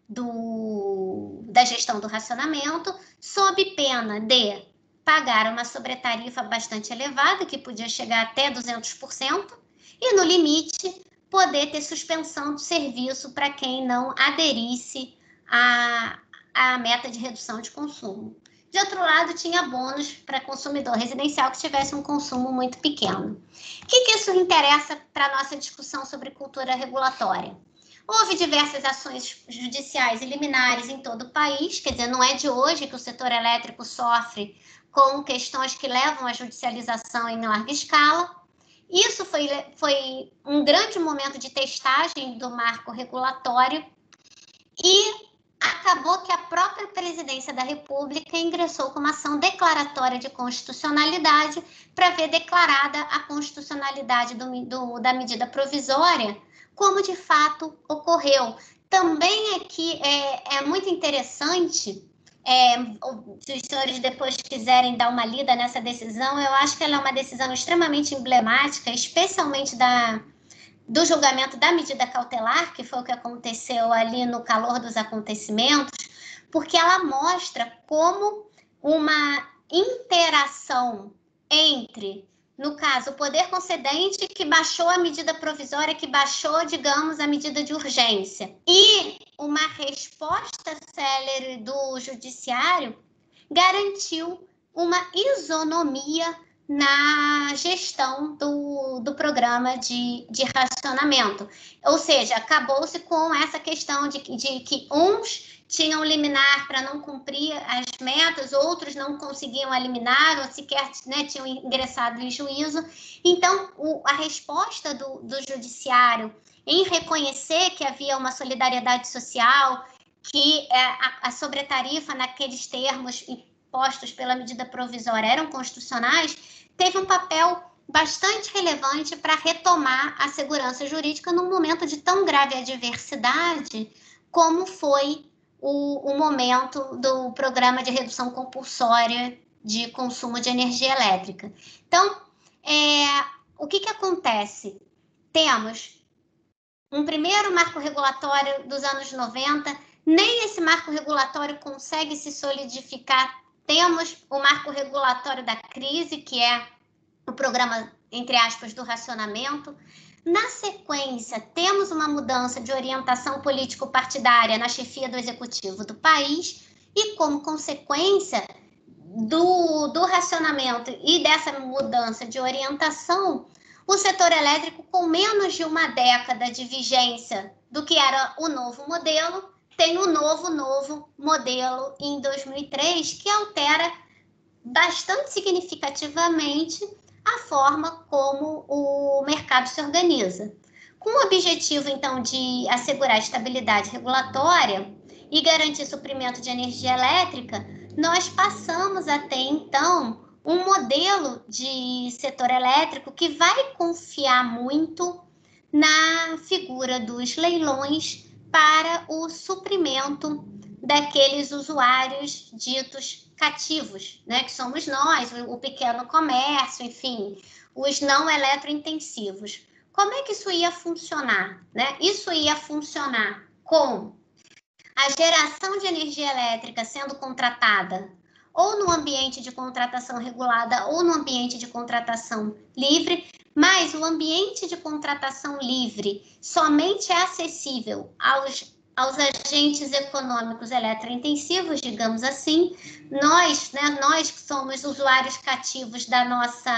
da gestão do racionamento, sob pena de pagar uma sobretarifa bastante elevada, que podia chegar até 200%, e no limite poder ter suspensão do serviço para quem não aderisse à meta de redução de consumo. De outro lado, tinha bônus para consumidor residencial que tivesse um consumo muito pequeno. O que isso interessa para a nossa discussão sobre cultura regulatória? Houve diversas ações judiciais e liminares em todo o país, quer dizer, não é de hoje que o setor elétrico sofre com questões que levam à judicialização em larga escala. Isso foi um grande momento de testagem do marco regulatório e acabou que a própria Presidência da República ingressou com uma ação declaratória de constitucionalidade para ver declarada a constitucionalidade da medida provisória, como de fato ocorreu. Também aqui é muito interessante, se os senhores depois quiserem dar uma lida nessa decisão, eu acho que ela é uma decisão extremamente emblemática, especialmente do julgamento da medida cautelar, que foi o que aconteceu ali no calor dos acontecimentos, porque ela mostra como uma interação entre, no caso, o poder concedente que baixou a medida provisória, que baixou, digamos, a medida de urgência, e uma resposta célere do judiciário garantiu uma isonomia na gestão do programa de racionamento. Ou seja, acabou-se com essa questão de que uns tinham liminar para não cumprir as metas, outros não conseguiam eliminar, ou sequer, né, tinham ingressado em juízo. Então, a resposta do judiciário em reconhecer que havia uma solidariedade social, que a sobretarifa naqueles termos postos pela medida provisória eram constitucionais, teve um papel bastante relevante para retomar a segurança jurídica num momento de tão grave adversidade como foi o momento do programa de redução compulsória de consumo de energia elétrica. Então, o que acontece? Temos um primeiro marco regulatório dos anos 90, nem esse marco regulatório consegue se solidificar. Temos o marco regulatório da crise, que é o programa, entre aspas, do racionamento. Na sequência, temos uma mudança de orientação político-partidária na chefia do executivo do país e, como consequência do racionamento e dessa mudança de orientação, o setor elétrico, com menos de uma década de vigência do que era o novo modelo, tem o novo modelo em 2003, que altera bastante significativamente a forma como o mercado se organiza. Com o objetivo, então, de assegurar a estabilidade regulatória e garantir suprimento de energia elétrica, nós passamos a ter, então, um modelo de setor elétrico que vai confiar muito na figura dos leilões para o suprimento daqueles usuários ditos cativos, né, que somos nós, o pequeno comércio, enfim, os não eletrointensivos. Como é que isso ia funcionar? Né? Isso ia funcionar com a geração de energia elétrica sendo contratada ou no ambiente de contratação regulada ou no ambiente de contratação livre, mas o ambiente de contratação livre somente é acessível aos agentes econômicos eletrointensivos, digamos assim. Nós que somos usuários cativos da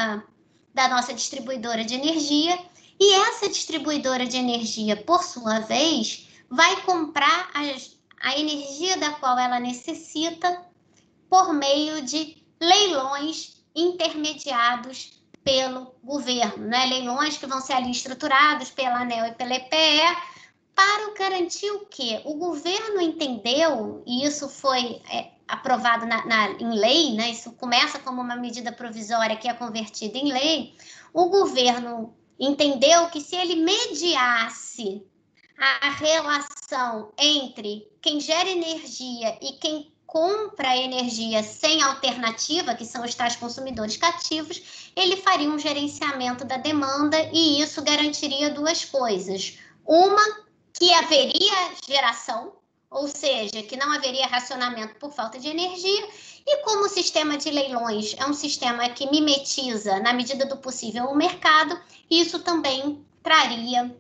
nossa distribuidora de energia, e essa distribuidora de energia, por sua vez, vai comprar a energia da qual ela necessita por meio de leilões intermediados pelo governo, né? Leilões que vão ser ali estruturados pela ANEEL e pela EPE, para garantir o quê? O governo entendeu, e isso foi aprovado em lei, né? Isso começa como uma medida provisória que é convertida em lei. O governo entendeu que se ele mediasse a relação entre quem gera energia e quem compra energia sem alternativa, que são os tais consumidores cativos, ele faria um gerenciamento da demanda e isso garantiria duas coisas. Uma, que haveria geração, ou seja, que não haveria racionamento por falta de energia, e como o sistema de leilões é um sistema que mimetiza, na medida do possível, o mercado, isso também traria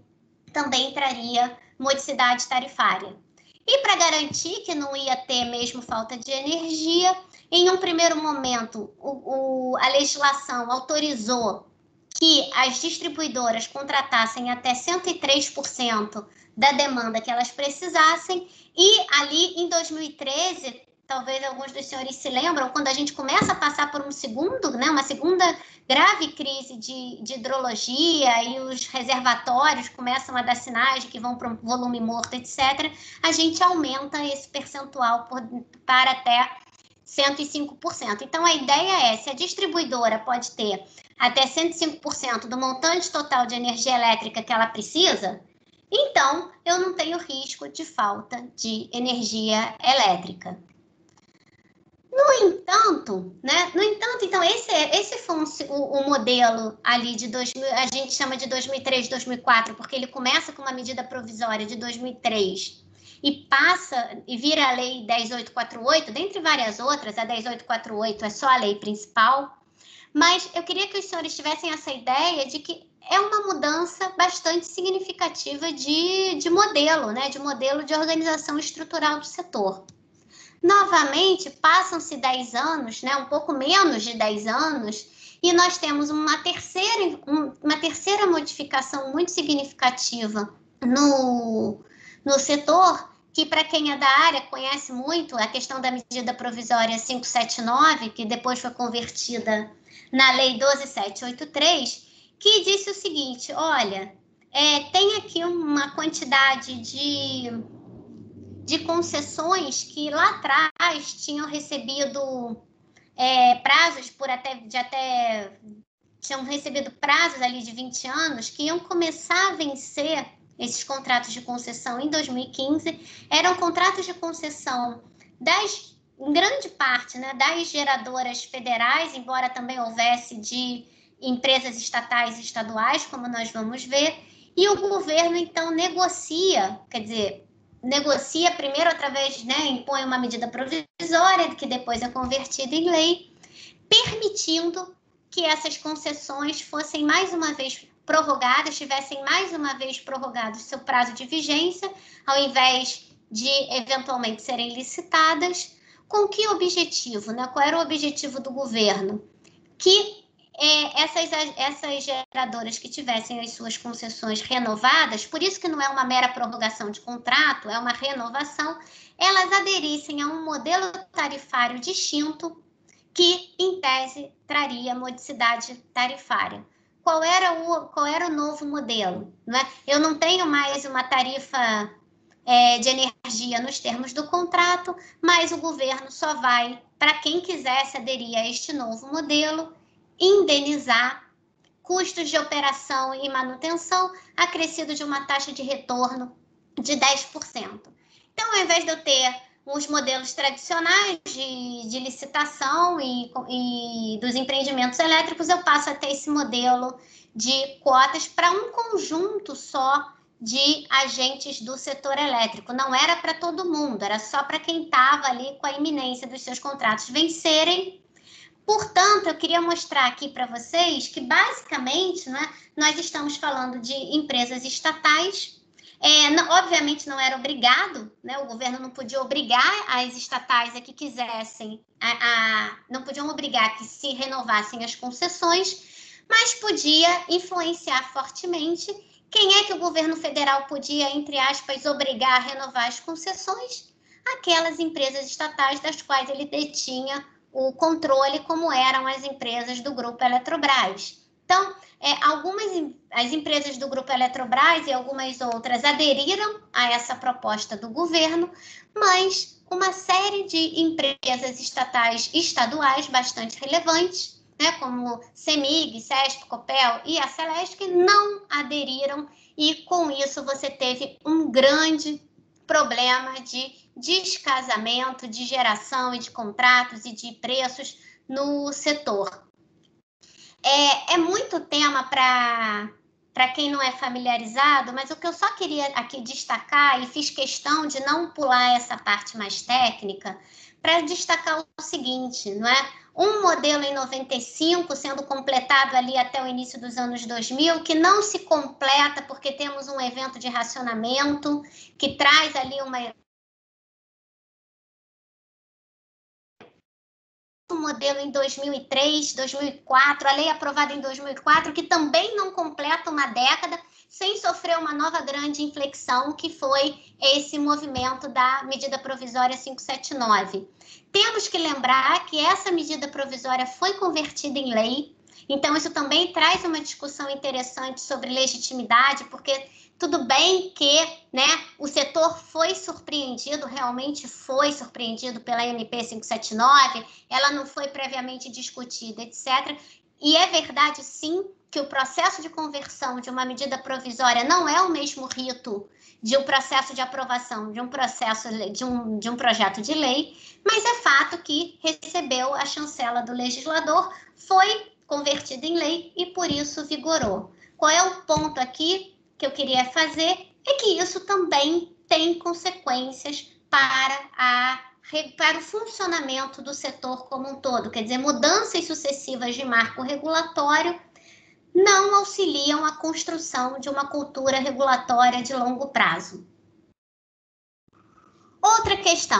modicidade tarifária. E para garantir que não ia ter mesmo falta de energia, em um primeiro momento, a legislação autorizou que as distribuidoras contratassem até 103% da demanda que elas precisassem, e ali em 2013, talvez alguns dos senhores se lembram, quando a gente começa a passar por uma segunda grave crise de hidrologia e os reservatórios começam a dar sinais de que vão para um volume morto, etc., a gente aumenta esse percentual para até 105%. Então, a ideia é, se a distribuidora pode ter até 105% do montante total de energia elétrica que ela precisa, então eu não tenho risco de falta de energia elétrica. No entanto, então esse foi o modelo ali de 2000, a gente chama de 2003, 2004, porque ele começa com uma medida provisória de 2003 e passa e vira a lei 10848, dentre várias outras, a 10848 é só a lei principal, mas eu queria que os senhores tivessem essa ideia de que é uma mudança bastante significativa de modelo, né, de modelo de organização estrutural do setor. Novamente, passam-se 10 anos, né, um pouco menos de 10 anos, e nós temos uma terceira modificação muito significativa no setor, que para quem é da área conhece muito a questão da medida provisória 579, que depois foi convertida na Lei 12783, que disse o seguinte: olha, tem aqui uma quantidade de concessões que lá atrás tinham recebido prazos tinham recebido prazos ali de 20 anos, que iam começar a vencer esses contratos de concessão em 2015, eram contratos de concessão em grande parte, né, das geradoras federais, embora também houvesse de empresas estatais e estaduais, como nós vamos ver, e o governo, então, negocia primeiro através, né, impõe uma medida provisória, que depois é convertida em lei, permitindo que essas concessões fossem mais uma vez prorrogadas, tivessem mais uma vez prorrogado seu prazo de vigência, ao invés de eventualmente serem licitadas. Com que objetivo, né? Qual era o objetivo do governo? Que essas geradoras que tivessem as suas concessões renovadas, por isso que não é uma mera prorrogação de contrato, é uma renovação, elas aderissem a um modelo tarifário distinto, que, em tese, traria modicidade tarifária. Qual era o novo modelo? Não é? Eu não tenho mais uma tarifa de energia nos termos do contrato, mas o governo só vai, para quem quisesse aderir a este novo modelo, indenizar custos de operação e manutenção acrescido de uma taxa de retorno de 10%. Então, ao invés de eu ter os modelos tradicionais de licitação e dos empreendimentos elétricos, eu passo a ter esse modelo de cotas para um conjunto só de agentes do setor elétrico. Não era para todo mundo, era só para quem estava ali com a iminência dos seus contratos vencerem. Portanto, eu queria mostrar aqui para vocês que, basicamente, né, nós estamos falando de empresas estatais. Obviamente não era obrigado, né? O governo não podia obrigar as estatais a que quisessem, não podiam obrigar que se renovassem as concessões, mas podia influenciar fortemente. Quem é que o governo federal podia, entre aspas, obrigar a renovar as concessões? Aquelas empresas estatais das quais ele detinha o controle, como eram as empresas do Grupo Eletrobras. Então, as empresas do Grupo Eletrobras e algumas outras aderiram a essa proposta do governo, mas uma série de empresas estaduais bastante relevantes, né, como CEMIG, CESP, Copel e a Celesc, não aderiram, e com isso você teve um grande problema de descasamento de geração e de contratos e de preços no setor. É muito tema para quem não é familiarizado, mas o que eu só queria aqui destacar, e fiz questão de não pular essa parte mais técnica, para destacar o seguinte, não é? Um modelo em 95 sendo completado ali até o início dos anos 2000, que não se completa porque temos um evento de racionamento que traz ali um modelo em 2003, 2004, a lei aprovada em 2004, que também não completa uma década sem sofrer uma nova grande inflexão, que foi esse movimento da medida provisória 579. Temos que lembrar que essa medida provisória foi convertida em lei, então isso também traz uma discussão interessante sobre legitimidade, porque tudo bem que, né, o setor foi surpreendido, realmente foi surpreendido pela MP 579, ela não foi previamente discutida, etc. E é verdade, sim, que o processo de conversão de uma medida provisória não é o mesmo rito de um processo de aprovação de um projeto de lei, mas é fato que recebeu a chancela do legislador, foi convertido em lei e por isso vigorou. Qual é o ponto aqui que eu queria fazer? É que isso também tem consequências para o funcionamento do setor como um todo. Quer dizer, mudanças sucessivas de marco regulatório não auxiliam a construção de uma cultura regulatória de longo prazo. Outra questão: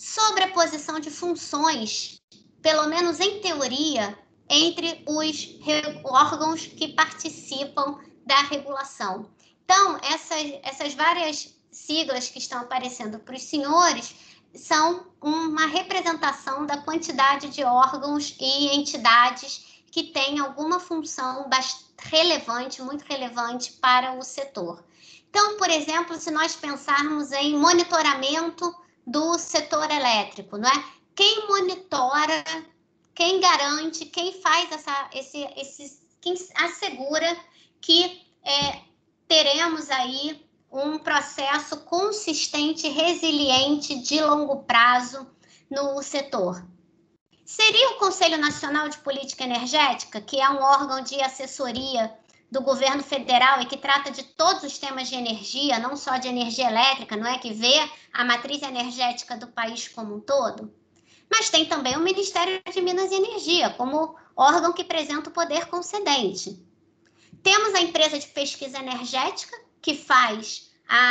sobreposição de funções, pelo menos em teoria, entre os órgãos que participam da regulação. Então, essas várias siglas que estão aparecendo para os senhores são uma representação da quantidade de órgãos e entidades que têm alguma função relevante, muito relevante para o setor. Então, por exemplo, se nós pensarmos em monitoramento do setor elétrico, não é? Quem monitora, quem garante, quem faz quem assegura que teremos aí um processo consistente, resiliente, de longo prazo no setor. Seria o Conselho Nacional de Política Energética, que é um órgão de assessoria do governo federal e que trata de todos os temas de energia, não só de energia elétrica, não é? Que vê a matriz energética do país como um todo. Mas tem também o Ministério de Minas e Energia, como órgão que representa o poder concedente. Temos a empresa de pesquisa energética, que faz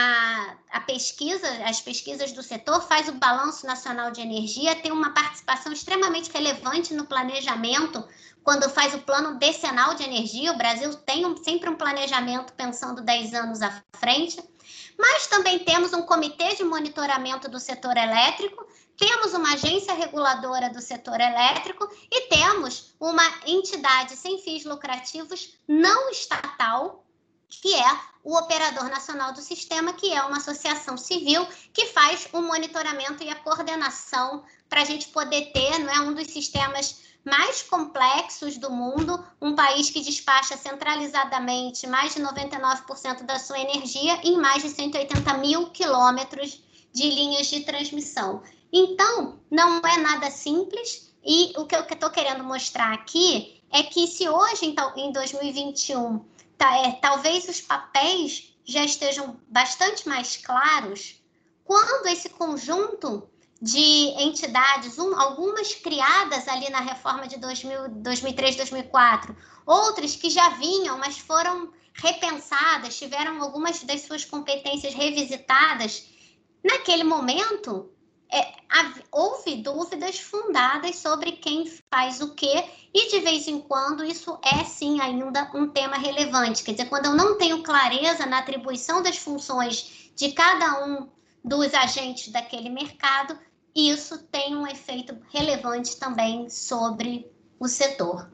as pesquisas do setor, faz o Balanço Nacional de Energia, tem uma participação extremamente relevante no planejamento, quando faz o Plano Decenal de Energia. O Brasil tem sempre um planejamento pensando 10 anos à frente. Mas também temos um comitê de monitoramento do setor elétrico, temos uma agência reguladora do setor elétrico e temos uma entidade sem fins lucrativos não estatal, que é o Operador Nacional do Sistema, que é uma associação civil que faz o monitoramento e a coordenação para a gente poder ter, não é, um dos sistemas mais complexos do mundo, um país que despacha centralizadamente mais de 99% da sua energia em mais de 180 mil quilômetros de linhas de transmissão. Então, não é nada simples, e o que eu estou querendo mostrar aqui é que se hoje, então, em 2021, talvez os papéis já estejam bastante mais claros, quando esse conjunto de entidades, algumas criadas ali na reforma de 2003, 2004, outras que já vinham, mas foram repensadas, tiveram algumas das suas competências revisitadas, naquele momento, houve dúvidas fundadas sobre quem faz o quê, e de vez em quando isso é sim ainda um tema relevante. Quer dizer, quando eu não tenho clareza na atribuição das funções de cada um dos agentes daquele mercado, isso tem um efeito relevante também sobre o setor.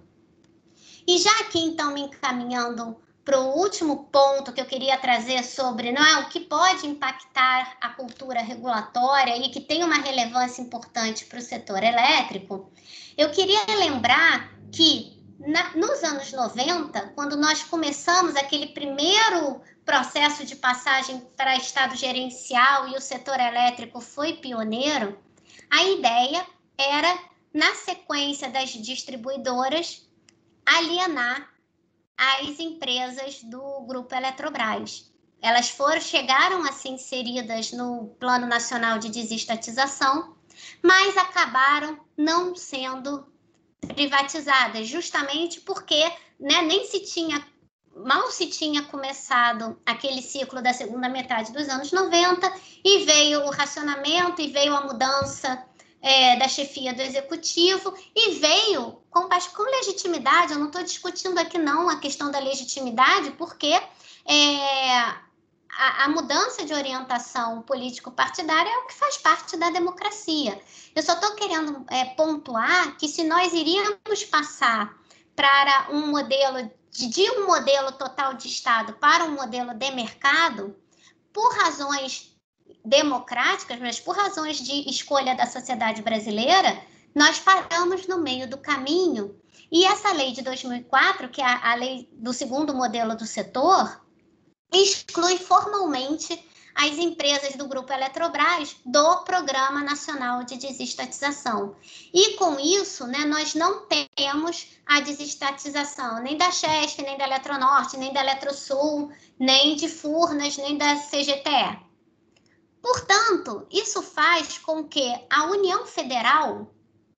E já aqui, então, me encaminhando para o último ponto que eu queria trazer sobre, não é, o que pode impactar a cultura regulatória e que tem uma relevância importante para o setor elétrico, eu queria lembrar que nos anos 90, quando nós começamos aquele primeiro processo de passagem para estado gerencial e o setor elétrico foi pioneiro, a ideia era, na sequência das distribuidoras, alienar as empresas do Grupo Eletrobras. Elas chegaram a ser inseridas no Plano Nacional de Desestatização, mas acabaram não sendo privatizadas, justamente porque mal se tinha começado aquele ciclo da segunda metade dos anos 90 e veio o racionamento e veio a mudança da chefia do executivo e veio com legitimidade. Eu não estou discutindo aqui não a questão da legitimidade, porque a mudança de orientação político-partidária é o que faz parte da democracia. Eu só estou querendo pontuar que se nós iríamos passar para um modelo de um modelo total de Estado para um modelo de mercado, por razões democráticas, mas por razões de escolha da sociedade brasileira, nós paramos no meio do caminho. E essa lei de 2004, que é a lei do segundo modelo do setor, exclui formalmente as empresas do Grupo Eletrobras do Programa Nacional de Desestatização. E com isso, nós não temos a desestatização nem da Chesf, nem da Eletronorte, nem da Eletrosul, nem de Furnas, nem da CGTE. Portanto, isso faz com que a União Federal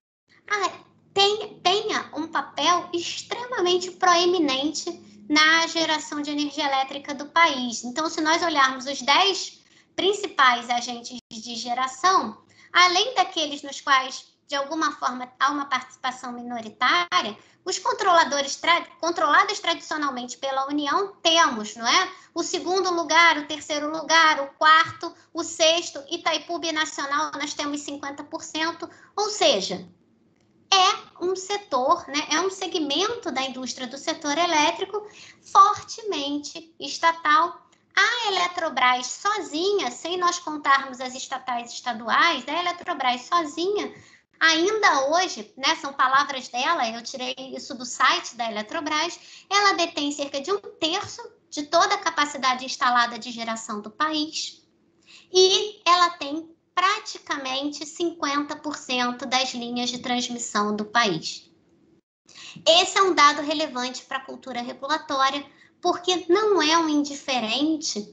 tenha um papel extremamente proeminente na geração de energia elétrica do país. Então, se nós olharmos os 10 principais agentes de geração, além daqueles nos quais, de alguma forma, há uma participação minoritária, os controlados tradicionalmente pela União, temos, não é? O segundo lugar, o terceiro lugar, o quarto, o sexto, Itaipu Binacional, nós temos 50%, ou seja, é um setor, né, é um segmento da indústria do setor elétrico fortemente estatal. A Eletrobras sozinha, sem nós contarmos as estatais e estaduais, a Eletrobras sozinha, ainda hoje, né, são palavras dela, eu tirei isso do site da Eletrobras, ela detém cerca de 1/3 de toda a capacidade instalada de geração do país e ela tem praticamente 50% das linhas de transmissão do país. Esse é um dado relevante para a cultura regulatória, porque não é um indiferente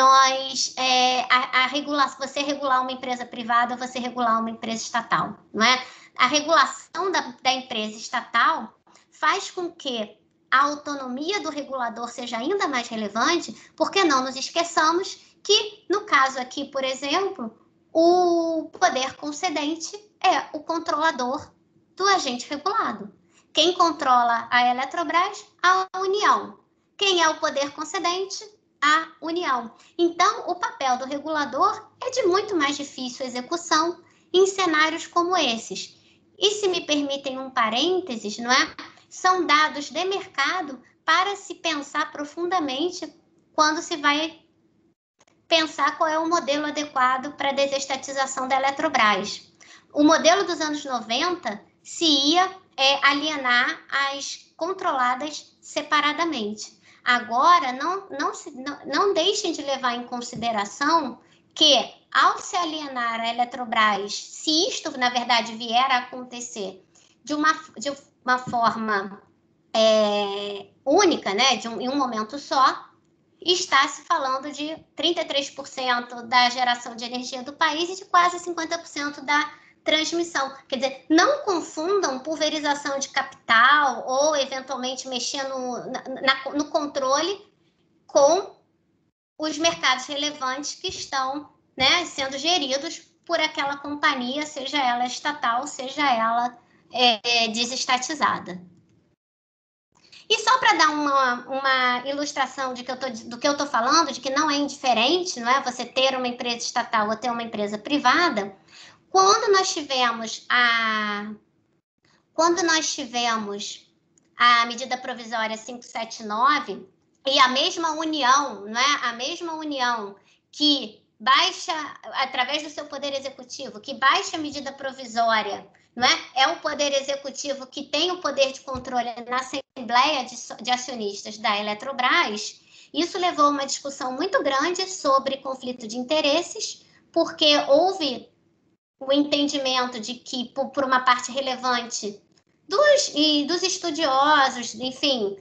você regular uma empresa privada ou você regular uma empresa estatal, não é? A regulação da empresa estatal faz com que a autonomia do regulador seja ainda mais relevante, porque não nos esqueçamos que, no caso aqui, por exemplo, o poder concedente é o controlador do agente regulado. Quem controla a Eletrobras? A União. Quem é o poder concedente? A União. Então, o papel do regulador é de muito mais difícil execução em cenários como esses. E se me permitem um parênteses, não é? São dados de mercado para se pensar profundamente quando se vai pensar qual é o modelo adequado para a desestatização da Eletrobras. O modelo dos anos 90 se ia alienar as controladas separadamente. Agora, não deixem de levar em consideração que, ao se alienar a Eletrobras, se isto, na verdade, vier a acontecer de uma forma única, né, em um momento só, está se falando de 33% da geração de energia do país e de quase 50% da transmissão. Quer dizer, não confundam pulverização de capital ou, eventualmente, mexer no controle com os mercados relevantes que estão, né, sendo geridos por aquela companhia, seja ela estatal, seja ela desestatizada. E só para dar uma ilustração do que eu estou falando, de que não é indiferente, não é, você ter uma empresa estatal ou ter uma empresa privada, quando nós tivemos a medida provisória 579 e a mesma União, não é, a mesma União que baixa, através do seu poder executivo, que baixa a medida provisória, não é? É o poder executivo que tem o poder de controle na Assembleia de Acionistas da Eletrobras. Isso levou a uma discussão muito grande sobre conflito de interesses, porque houve o entendimento de que, por uma parte relevante dos estudiosos, enfim,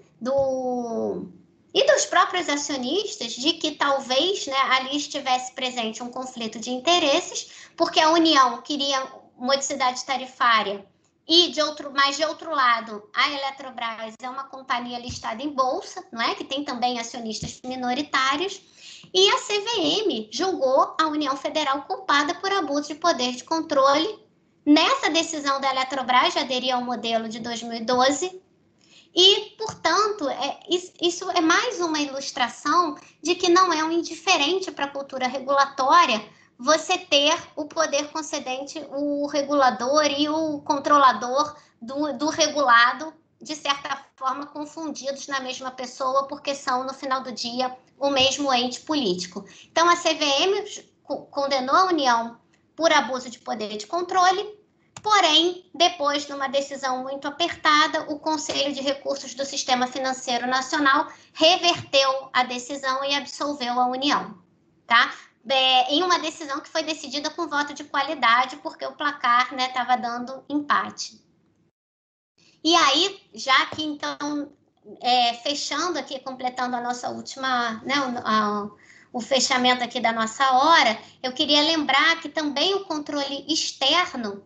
e dos próprios acionistas, de que talvez, né, ali estivesse presente um conflito de interesses, porque a União queria modicidade tarifária e, mas de outro lado, a Eletrobras é uma companhia listada em bolsa, não é? Que tem também acionistas minoritários, e a CVM julgou a União Federal culpada por abuso de poder de controle. Nessa decisão da Eletrobras de aderir ao modelo de 2012, e, portanto, isso é mais uma ilustração de que não é um indiferente para a cultura regulatória você ter o poder concedente, o regulador e o controlador do regulado, de certa forma, confundidos na mesma pessoa, porque são, no final do dia, o mesmo ente político. Então, a CVM condenou a União por abuso de poder de controle. Porém, depois, numa decisão muito apertada, o Conselho de Recursos do Sistema Financeiro Nacional reverteu a decisão e absolveu a União, tá? Em uma decisão que foi decidida com voto de qualidade, porque o placar, né, estava dando empate. E aí, já que, então, fechando aqui, completando a nossa última, né, o fechamento aqui da nossa hora, eu queria lembrar que também o controle externo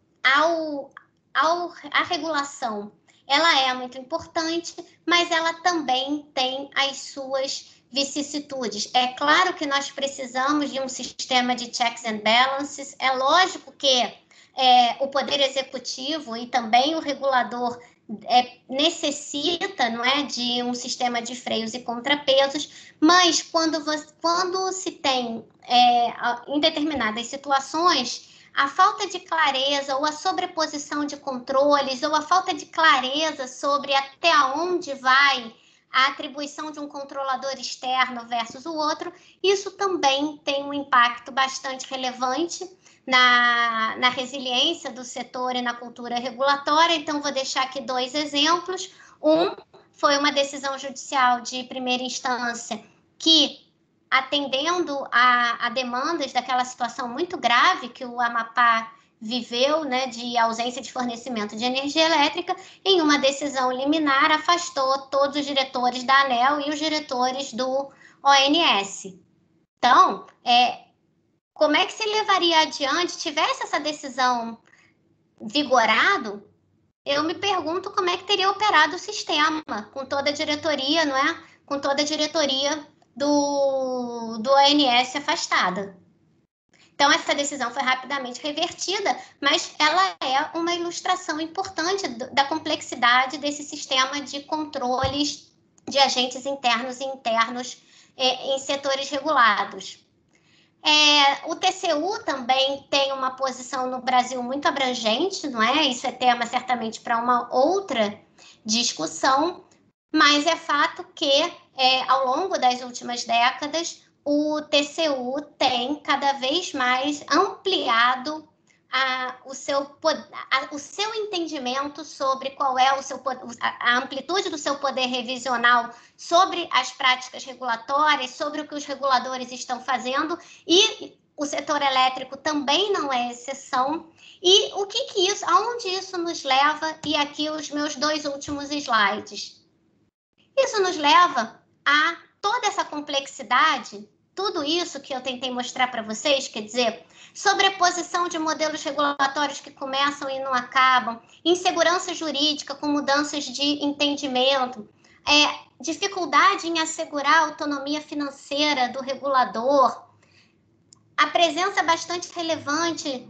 a regulação, ela é muito importante, mas ela também tem as suas vicissitudes. É claro que nós precisamos de um sistema de checks and balances, é lógico que o Poder Executivo e também o regulador necessita, não é, de um sistema de freios e contrapesos, mas quando se tem, em determinadas situações, a falta de clareza ou a sobreposição de controles ou a falta de clareza sobre até onde vai a atribuição de um controlador externo versus o outro, isso também tem um impacto bastante relevante na resiliência do setor e na cultura regulatória. Então, vou deixar aqui 2 exemplos. Um foi uma decisão judicial de primeira instância que, atendendo a demandas daquela situação muito grave que o Amapá viveu, né, de ausência de fornecimento de energia elétrica, em uma decisão liminar, afastou todos os diretores da ANEEL e os diretores do ONS. Então, como é que se levaria adiante, tivesse essa decisão vigorado, eu me pergunto como é que teria operado o sistema, com toda a diretoria, não é? Com toda a diretoria do ONS afastada. Então, essa decisão foi rapidamente revertida, mas ela é uma ilustração importante da complexidade desse sistema de controles de agentes internos e internos em setores regulados. O TCU também tem uma posição no Brasil muito abrangente, não é? Isso é tema certamente para uma outra discussão, mas é fato que ao longo das últimas décadas o TCU tem cada vez mais ampliado o seu entendimento sobre qual é a amplitude do seu poder revisional sobre as práticas regulatórias, sobre o que os reguladores estão fazendo, e o setor elétrico também não é exceção. E o que isso, aonde isso nos leva? E aqui os meus 2 últimos slides. Isso nos leva a toda essa complexidade, tudo isso que eu tentei mostrar para vocês, quer dizer, sobreposição de modelos regulatórios que começam e não acabam, insegurança jurídica com mudanças de entendimento, dificuldade em assegurar a autonomia financeira do regulador, a presença bastante relevante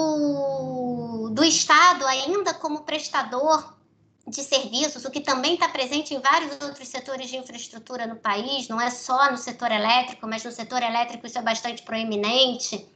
do Estado ainda como prestador de serviços, o que também está presente em vários outros setores de infraestrutura no país, não é só no setor elétrico, mas no setor elétrico isso é bastante proeminente.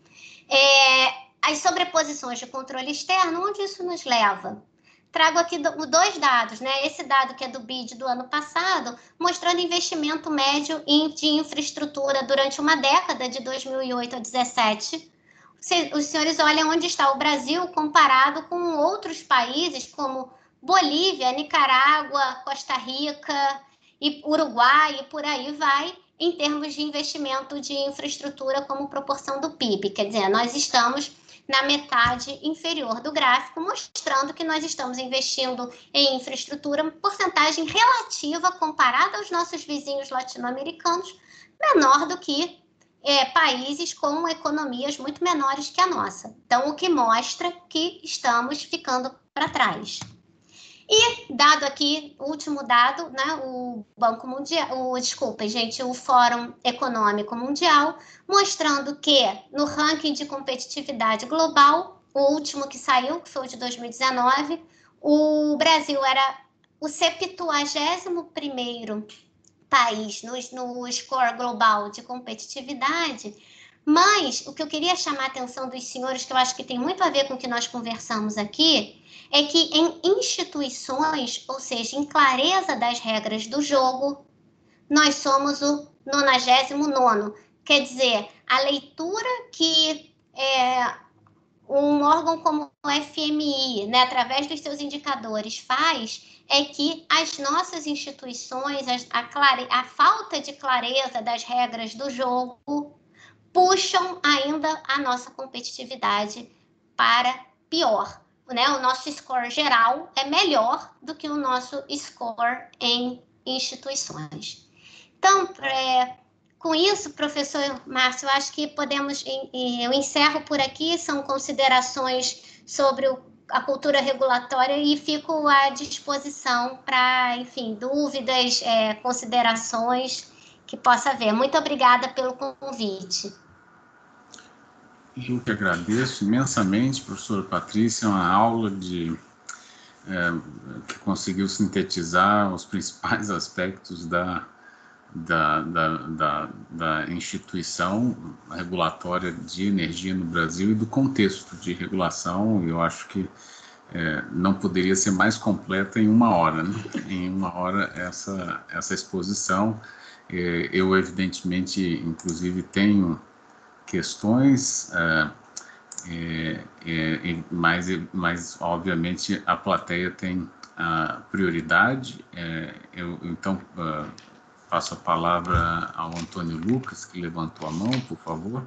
As sobreposições de controle externo, onde isso nos leva? Trago aqui 2 dados, né? Esse dado que é do BID do ano passado, mostrando investimento médio de infraestrutura durante uma década, de 2008 a 2017. Os senhores olham onde está o Brasil comparado com outros países como Bolívia, Nicarágua, Costa Rica, e Uruguai e por aí vai, em termos de investimento de infraestrutura como proporção do PIB. Quer dizer, nós estamos na metade inferior do gráfico, mostrando que nós estamos investindo em infraestrutura, uma porcentagem relativa comparada aos nossos vizinhos latino-americanos, menor do que países com economias muito menores que a nossa. Então, o que mostra que estamos ficando para trás. E dado aqui, o último dado, né, o Banco Mundial, o Fórum Econômico Mundial, mostrando que no ranking de competitividade global, o último que saiu, que foi o de 2019, o Brasil era o 71º país no score global de competitividade. Mas o que eu queria chamar a atenção dos senhores, que eu acho que tem muito a ver com o que nós conversamos aqui, é que em instituições, ou seja, em clareza das regras do jogo, nós somos o 99º. Quer dizer, a leitura que um órgão como o FMI, né, através dos seus indicadores, faz é que as nossas instituições, a falta de clareza das regras do jogo, puxam ainda a nossa competitividade para pior. Né? O nosso score geral é melhor do que o nosso score em instituições. Então, com isso, professor Márcio, eu acho que podemos, eu encerro por aqui, são considerações sobre a cultura regulatória e fico à disposição para, enfim, dúvidas, considerações que possa haver. Muito obrigada pelo convite. Eu que agradeço imensamente, professora Patrícia, uma aula que conseguiu sintetizar os principais aspectos da instituição regulatória de energia no Brasil e do contexto de regulação. Eu acho que não poderia ser mais completa em uma hora, né? Em uma hora essa exposição. Eu, evidentemente, inclusive, tenho questões, mas, obviamente, a plateia tem a prioridade. Então, passo a palavra ao Antônio Lucas, que levantou a mão, por favor.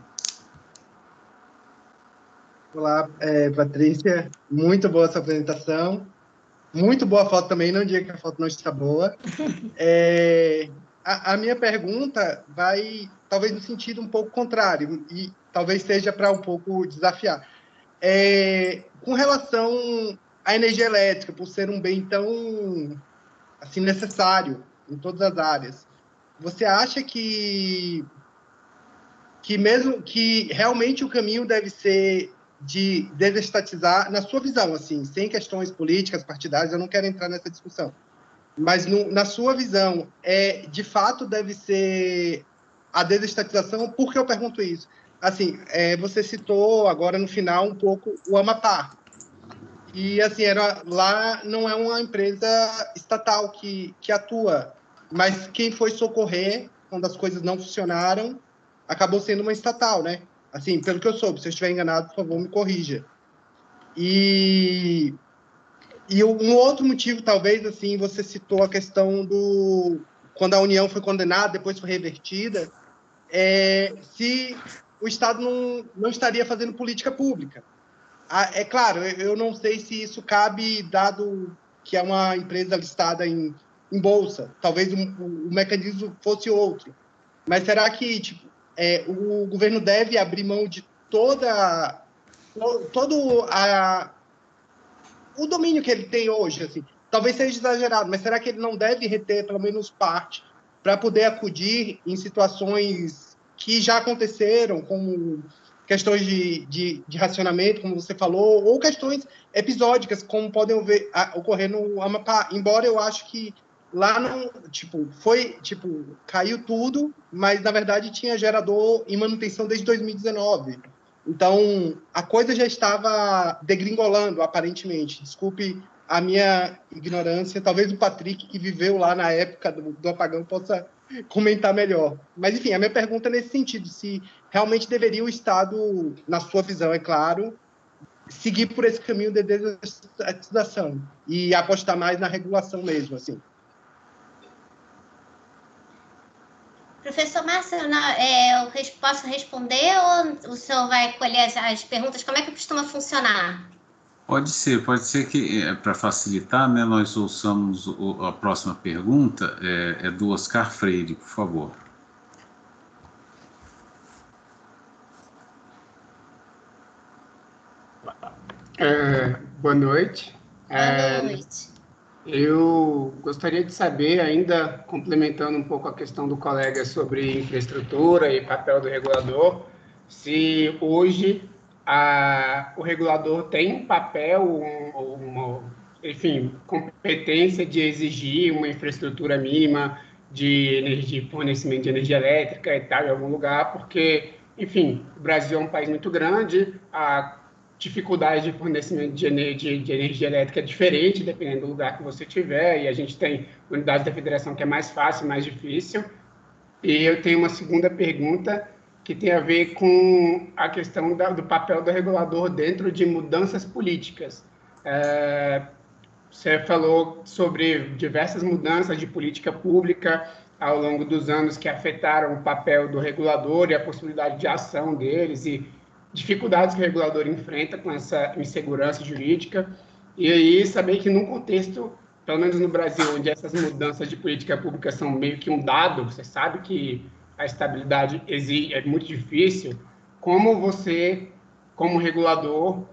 Olá, Patrícia, muito boa essa apresentação, muito boa foto também, não diga que a foto não está boa. A minha pergunta vai, talvez, no sentido um pouco contrário, e talvez seja para um pouco desafiar. Com relação à energia elétrica, por ser um bem tão assim, necessário em todas as áreas, você acha que mesmo que realmente o caminho deve ser de desestatizar, na sua visão, assim, sem questões políticas, partidárias, eu não quero entrar nessa discussão, mas na sua visão, de fato deve ser a desestatização? Por que eu pergunto isso? Assim, você citou agora no final um pouco o Amapá, e assim, lá não é uma empresa estatal que atua, mas quem foi socorrer quando as coisas não funcionaram acabou sendo uma estatal, né? Assim, pelo que eu soube, se eu estiver enganado, por favor, me corrija. E um outro motivo, talvez, assim, você citou a questão quando a União foi condenada, depois foi revertida, se o Estado não estaria fazendo política pública. É claro, eu não sei se isso cabe, dado que é uma empresa listada em bolsa. Talvez o mecanismo fosse outro. Mas será que o governo deve abrir mão de todo o domínio que ele tem hoje? Assim? Talvez seja exagerado, mas será que ele não deve reter pelo menos parte para poder acudir em situações que já aconteceram, como questões de racionamento, como você falou, ou questões episódicas, como podem ocorrer no Amapá? Embora eu acho que lá não, caiu tudo, mas na verdade tinha gerador em manutenção desde 2019. Então, a coisa já estava degringolando, aparentemente. Desculpe a minha ignorância. Talvez o Patrick, que viveu lá na época do apagão, possa comentar melhor. Mas, enfim, a minha pergunta é nesse sentido, se realmente deveria o Estado, na sua visão, é claro, seguir por esse caminho de desestatização e apostar mais na regulação mesmo, assim. Professor Márcio, eu posso responder ou o senhor vai colher as perguntas? Como é que costuma funcionar? Pode ser que, para facilitar, né, nós ouçamos a próxima pergunta, do Oscar Freire, por favor. Boa noite. Boa noite. Eu gostaria de saber, ainda complementando um pouco a questão do colega sobre infraestrutura e papel do regulador, se hoje o regulador tem um papel, enfim, competência de exigir uma infraestrutura mínima de energia, fornecimento de energia elétrica e tal, em algum lugar, porque, enfim, o Brasil é um país muito grande, a dificuldade de fornecimento de energia elétrica é diferente, dependendo do lugar que você tiver, e a gente tem unidades da federação que é mais fácil, mais difícil. E eu tenho uma segunda pergunta que tem a ver com a questão do papel do regulador dentro de mudanças políticas. Você falou sobre diversas mudanças de política pública ao longo dos anos que afetaram o papel do regulador e a possibilidade de ação deles e dificuldades que o regulador enfrenta com essa insegurança jurídica. E aí saber que num contexto, pelo menos no Brasil, onde essas mudanças de política pública são meio que um dado, você sabe que a estabilidade é muito difícil, como você, como regulador,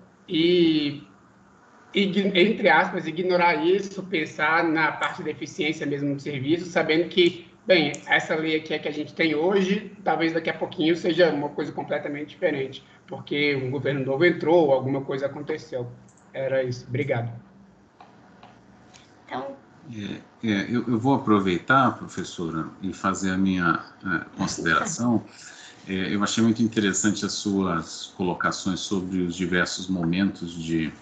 entre aspas, ignorar isso, pensar na parte da eficiência mesmo do serviço, sabendo que bem, essa lei aqui é que a gente tem hoje, talvez daqui a pouquinho seja uma coisa completamente diferente, porque um governo novo entrou, alguma coisa aconteceu. Era isso. Obrigado. Então, eu vou aproveitar, professora, e fazer a minha consideração. Eu achei muito interessante as suas colocações sobre os diversos momentos de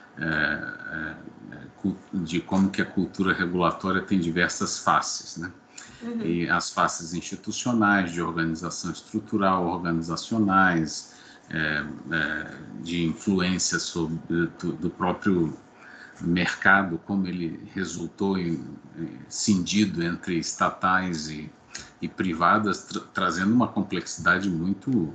como que a cultura regulatória tem diversas faces, né? E as faces institucionais, de organização estrutural, organizacionais, de influência do próprio mercado, como ele resultou cindido entre estatais e privadas, trazendo uma complexidade muito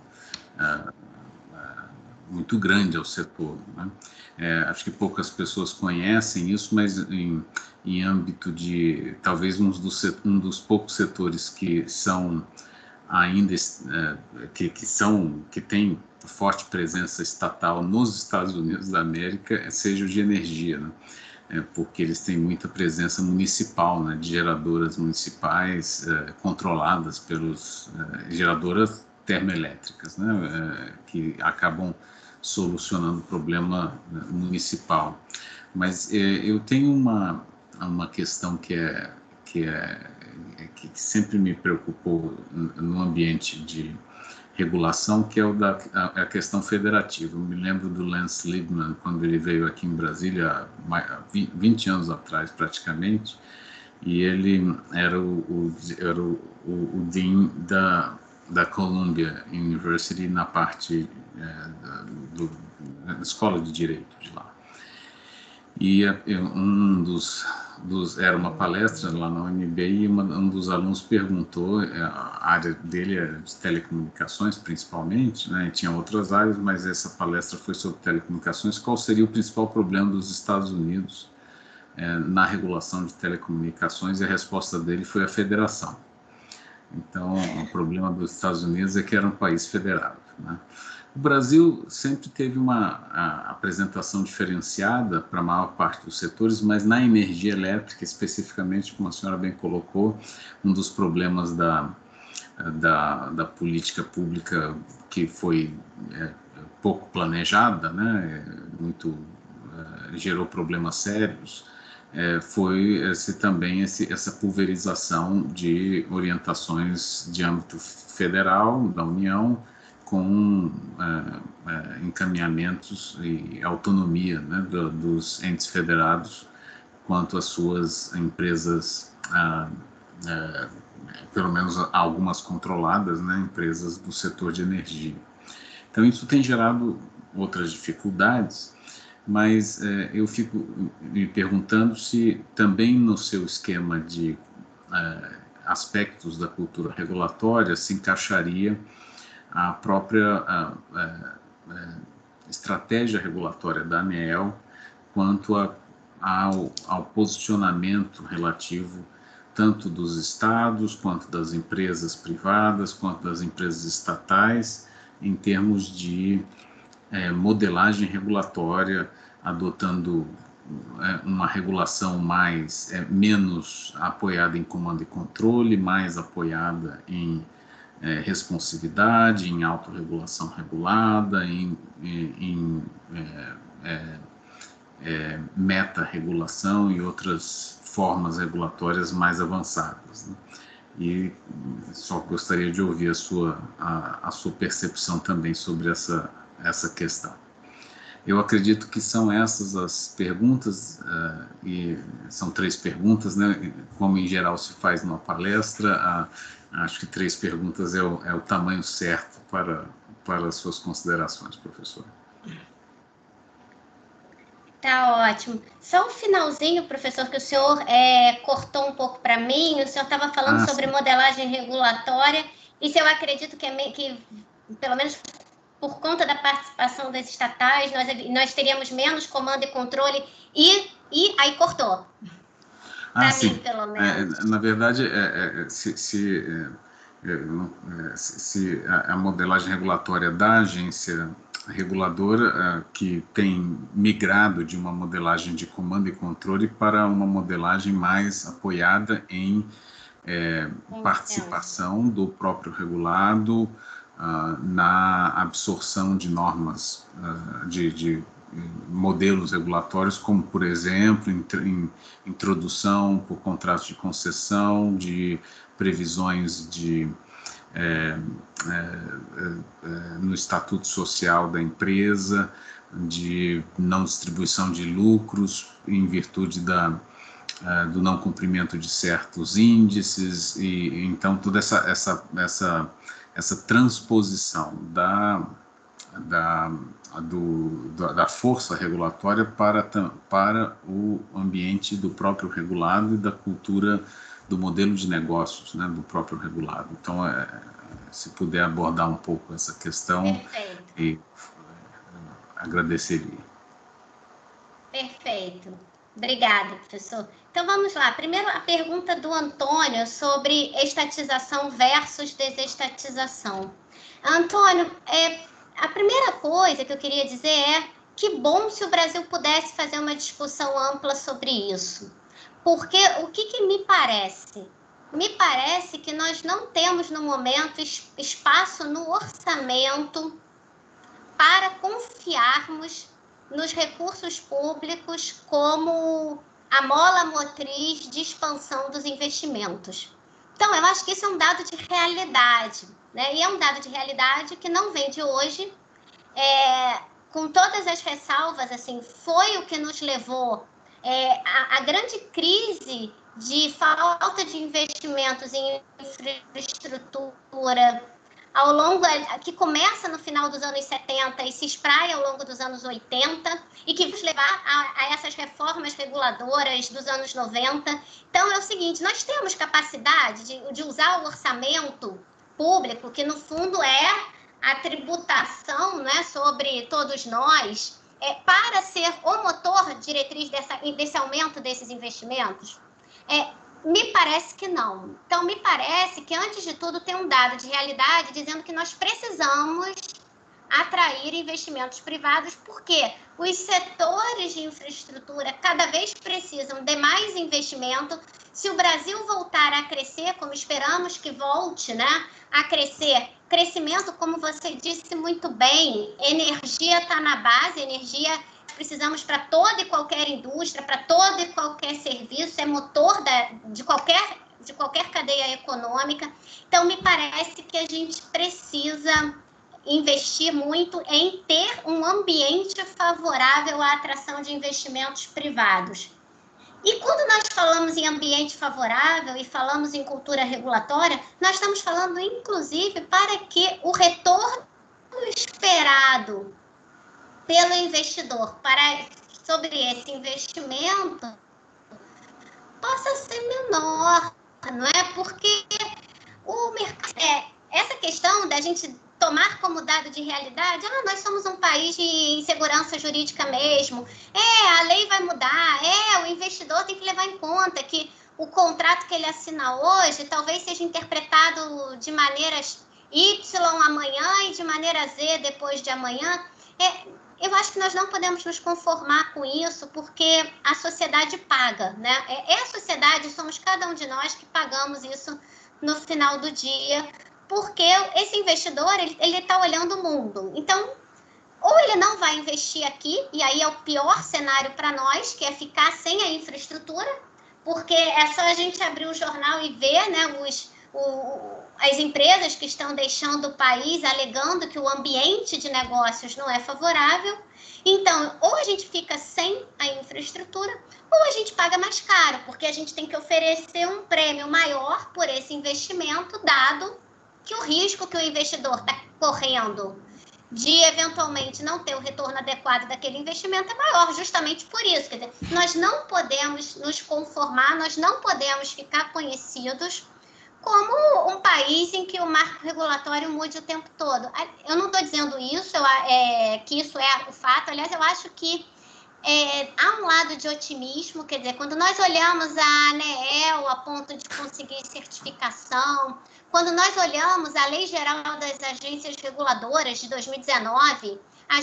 grande ao setor, né? Acho que poucas pessoas conhecem isso, mas em âmbito de talvez um dos poucos setores que são ainda que tem forte presença estatal nos Estados Unidos da América, seja o de energia, né? Porque eles têm muita presença municipal, né, de geradoras municipais controladas pelos geradoras termoelétricas, né, que acabam solucionando o problema municipal. Mas eu tenho uma questão que sempre me preocupou no ambiente de regulação, que é a questão federativa. Eu me lembro do Lance Liebman, quando ele veio aqui em Brasília, há 20 anos atrás, praticamente, e ele era o dean da Columbia University na parte da escola de direito de lá. E era uma palestra lá na UNB e um dos alunos perguntou, a área dele era de telecomunicações principalmente, né, tinha outras áreas, mas essa palestra foi sobre telecomunicações, qual seria o principal problema dos Estados Unidos na regulação de telecomunicações, e a resposta dele foi a federação. Então, o problema dos Estados Unidos é que era um país federado, né? O Brasil sempre teve uma apresentação diferenciada para a maior parte dos setores, mas na energia elétrica, especificamente, como a senhora bem colocou, um dos problemas da política pública que foi pouco planejada, né, gerou problemas sérios, foi também essa pulverização de orientações de âmbito federal, da União, com encaminhamentos e autonomia, né, dos entes federados quanto às suas empresas, pelo menos algumas controladas, né, empresas do setor de energia. Então, isso tem gerado outras dificuldades, mas eu fico me perguntando se também no seu esquema de aspectos da cultura regulatória se encaixaria a própria estratégia regulatória da ANEEL quanto ao posicionamento relativo tanto dos estados, quanto das empresas privadas, quanto das empresas estatais, em termos de modelagem regulatória, adotando uma regulação menos apoiada em comando e controle, mais apoiada em responsividade, em autorregulação regulada, em meta-regulação e outras formas regulatórias mais avançadas, né? E só gostaria de ouvir a sua percepção também sobre essa questão. Eu acredito que são essas as perguntas, e são 3 perguntas, né? Como em geral se faz numa palestra, acho que 3 perguntas é o tamanho certo para as suas considerações, professor. Tá ótimo. Só o finalzinho, professor, que o senhor cortou um pouco para mim, o senhor estava falando sobre modelagem regulatória, e se eu acredito que, pelo menos por conta da participação das estatais, nós teríamos menos comando e controle, e aí cortou. Para mim, pelo menos. Na verdade, se a modelagem regulatória da agência reguladora que tem migrado de uma modelagem de comando e controle para uma modelagem mais apoiada em participação do próprio regulado na absorção de normas, de modelos regulatórios, como, por exemplo, introdução por contratos de concessão, de previsões no estatuto social da empresa, de não distribuição de lucros em virtude do não cumprimento de certos índices, e então toda essa transposição da força regulatória para o ambiente do próprio regulado e da cultura do modelo de negócios, né, do próprio regulado. Então, se puder abordar um pouco essa questão, agradeceria. Perfeito. Obrigada, professor. Então, vamos lá. Primeiro, a pergunta do Antônio sobre estatização versus desestatização. Antônio, a primeira coisa que eu queria dizer é que bom se o Brasil pudesse fazer uma discussão ampla sobre isso. Porque o que me parece? Me parece que nós não temos, no momento, espaço no orçamento para confiarmos nos recursos públicos como a mola motriz de expansão dos investimentos. Então, eu acho que isso é um dado de realidade, né? E é um dado de realidade que não vem de hoje, com todas as ressalvas, assim, foi o que nos levou à grande crise de falta de investimentos em infraestrutura, que começa no final dos anos 70 e se espraia ao longo dos anos 80 e que vai levar a essas reformas reguladoras dos anos 90. Então, é o seguinte, nós temos capacidade de usar o orçamento público, que no fundo é a tributação, né, sobre todos nós, para ser o motor diretriz desse aumento desses investimentos? Me parece que não. Então, me parece que, antes de tudo, tem um dado de realidade dizendo que nós precisamos atrair investimentos privados, porque os setores de infraestrutura cada vez precisam de mais investimento. Se o Brasil voltar a crescer, como esperamos que volte, né, a crescimento, como você disse muito bem, energia está na base, energia precisamos para toda e qualquer indústria, para todo e qualquer serviço, é motor de qualquer cadeia econômica. Então, me parece que a gente precisa investir muito em ter um ambiente favorável à atração de investimentos privados. E quando nós falamos em ambiente favorável e falamos em cultura regulatória, nós estamos falando, inclusive, para que o retorno esperado pelo investidor sobre esse investimento possa ser menor, não é? Porque o mercado, essa questão da gente tomar como dado de realidade, nós somos um país de insegurança jurídica mesmo, a lei vai mudar, o investidor tem que levar em conta que o contrato que ele assina hoje talvez seja interpretado de maneiras Y amanhã e de maneira Z depois de amanhã. Eu acho que nós não podemos nos conformar com isso, porque a sociedade paga, né? A sociedade, somos cada um de nós que pagamos isso no final do dia, porque esse investidor, ele está olhando o mundo. Então, ou ele não vai investir aqui, e aí é o pior cenário para nós, que é ficar sem a infraestrutura, porque é só a gente abrir o jornal e ver, né, as empresas que estão deixando o país alegando que o ambiente de negócios não é favorável. Então, ou a gente fica sem a infraestrutura, ou a gente paga mais caro, porque a gente tem que oferecer um prêmio maior por esse investimento, dado que o risco que o investidor está correndo de eventualmente não ter o retorno adequado daquele investimento é maior, justamente por isso. Quer dizer, nós não podemos nos conformar, nós não podemos ficar conhecidos como um país em que o marco regulatório mude o tempo todo. Eu não estou dizendo isso, que isso é o fato. Aliás, eu acho que há um lado de otimismo, quer dizer, quando nós olhamos a ANEEL a ponto de conseguir certificação, quando nós olhamos a Lei Geral das Agências Reguladoras de 2019,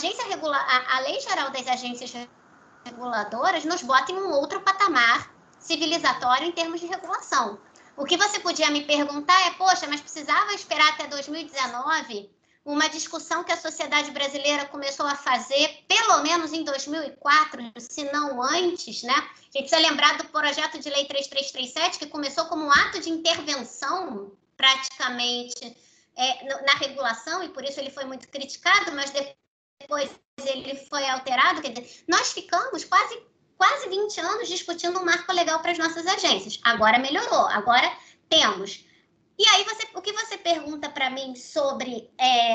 a Lei Geral das Agências Reguladoras nos bota em um outro patamar civilizatório em termos de regulação. O que você podia me perguntar é, poxa, mas precisava esperar até 2019? Uma discussão que a sociedade brasileira começou a fazer, pelo menos em 2004, se não antes, né? A gente precisa lembrar do projeto de lei 3337, que começou como um ato de intervenção, praticamente, na regulação, e por isso ele foi muito criticado, mas depois ele foi alterado. Quer dizer, nós ficamos quase 20 anos discutindo um marco legal para as nossas agências. Agora melhorou, agora temos. E aí, o que você pergunta para mim sobre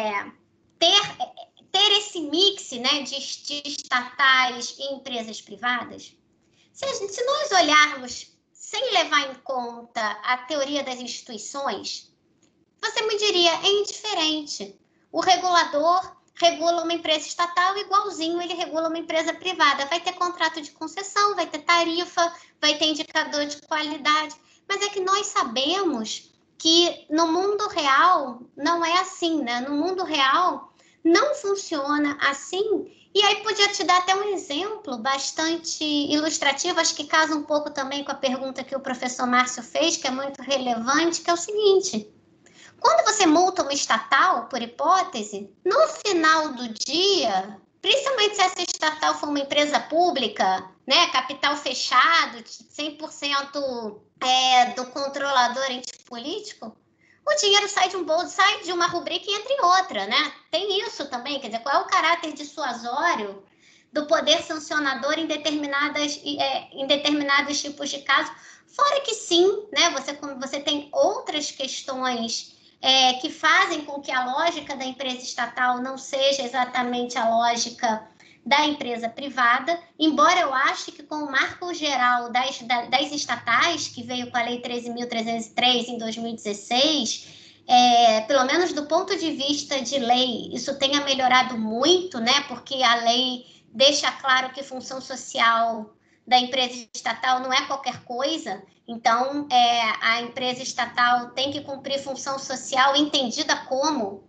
ter esse mix, né, de estatais e empresas privadas? Se nós olharmos sem levar em conta a teoria das instituições, você me diria, é indiferente. O regulador regula uma empresa estatal igualzinho ele regula uma empresa privada. Vai ter contrato de concessão, vai ter tarifa, vai ter indicador de qualidade. Mas é que nós sabemos que no mundo real não é assim, né? No mundo real não funciona assim. E aí podia te dar até um exemplo bastante ilustrativo, acho que casa um pouco também com a pergunta que o professor Márcio fez, que é muito relevante, que é o seguinte: quando você multa uma estatal, por hipótese, no final do dia, principalmente se essa estatal for uma empresa pública, né, capital fechado, 100% do controlador ente político, o dinheiro sai de um bolso, sai de uma rubrica e entra em outra, né? Tem isso também, quer dizer, qual é o caráter dissuasório do poder sancionador em determinados tipos de casos? Fora que sim, né, você tem outras questões que fazem com que a lógica da empresa estatal não seja exatamente a lógica da empresa privada, embora eu ache que com o marco geral das estatais, que veio com a Lei 13.303 em 2016, pelo menos do ponto de vista de lei, isso tenha melhorado muito, né? Porque a lei deixa claro que função social da empresa estatal não é qualquer coisa. Então, a empresa estatal tem que cumprir função social entendida como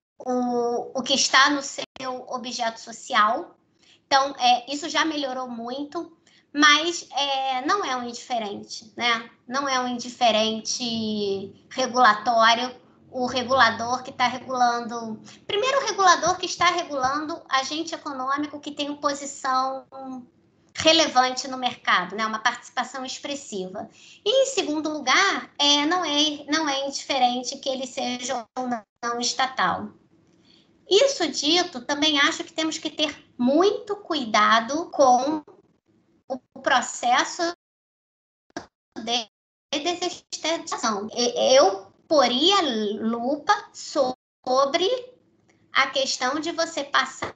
o que está no seu objeto social. Então, isso já melhorou muito, mas não é um indiferente, né? Não é um indiferente regulatório. O regulador que está regulando... Primeiro, o regulador que está regulando agente econômico que tem posição relevante no mercado, né? Uma participação expressiva. E, em segundo lugar, não é indiferente que ele seja ou não estatal. Isso dito, também acho que temos que ter muito cuidado com o processo de desestatização. Eu poria lupa sobre a questão de você passar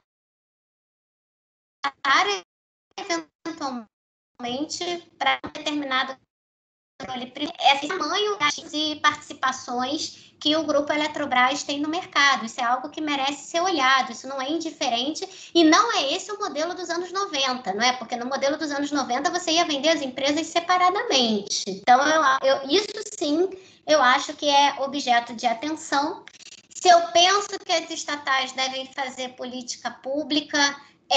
eventualmente para um determinado tamanho de participações que o Grupo Eletrobras tem no mercado. Isso é algo que merece ser olhado, isso não é indiferente, e não é esse o modelo dos anos 90, não é? Porque no modelo dos anos 90 você ia vender as empresas separadamente. Então, isso sim, eu acho que é objeto de atenção. Se eu penso que as estatais devem fazer política pública,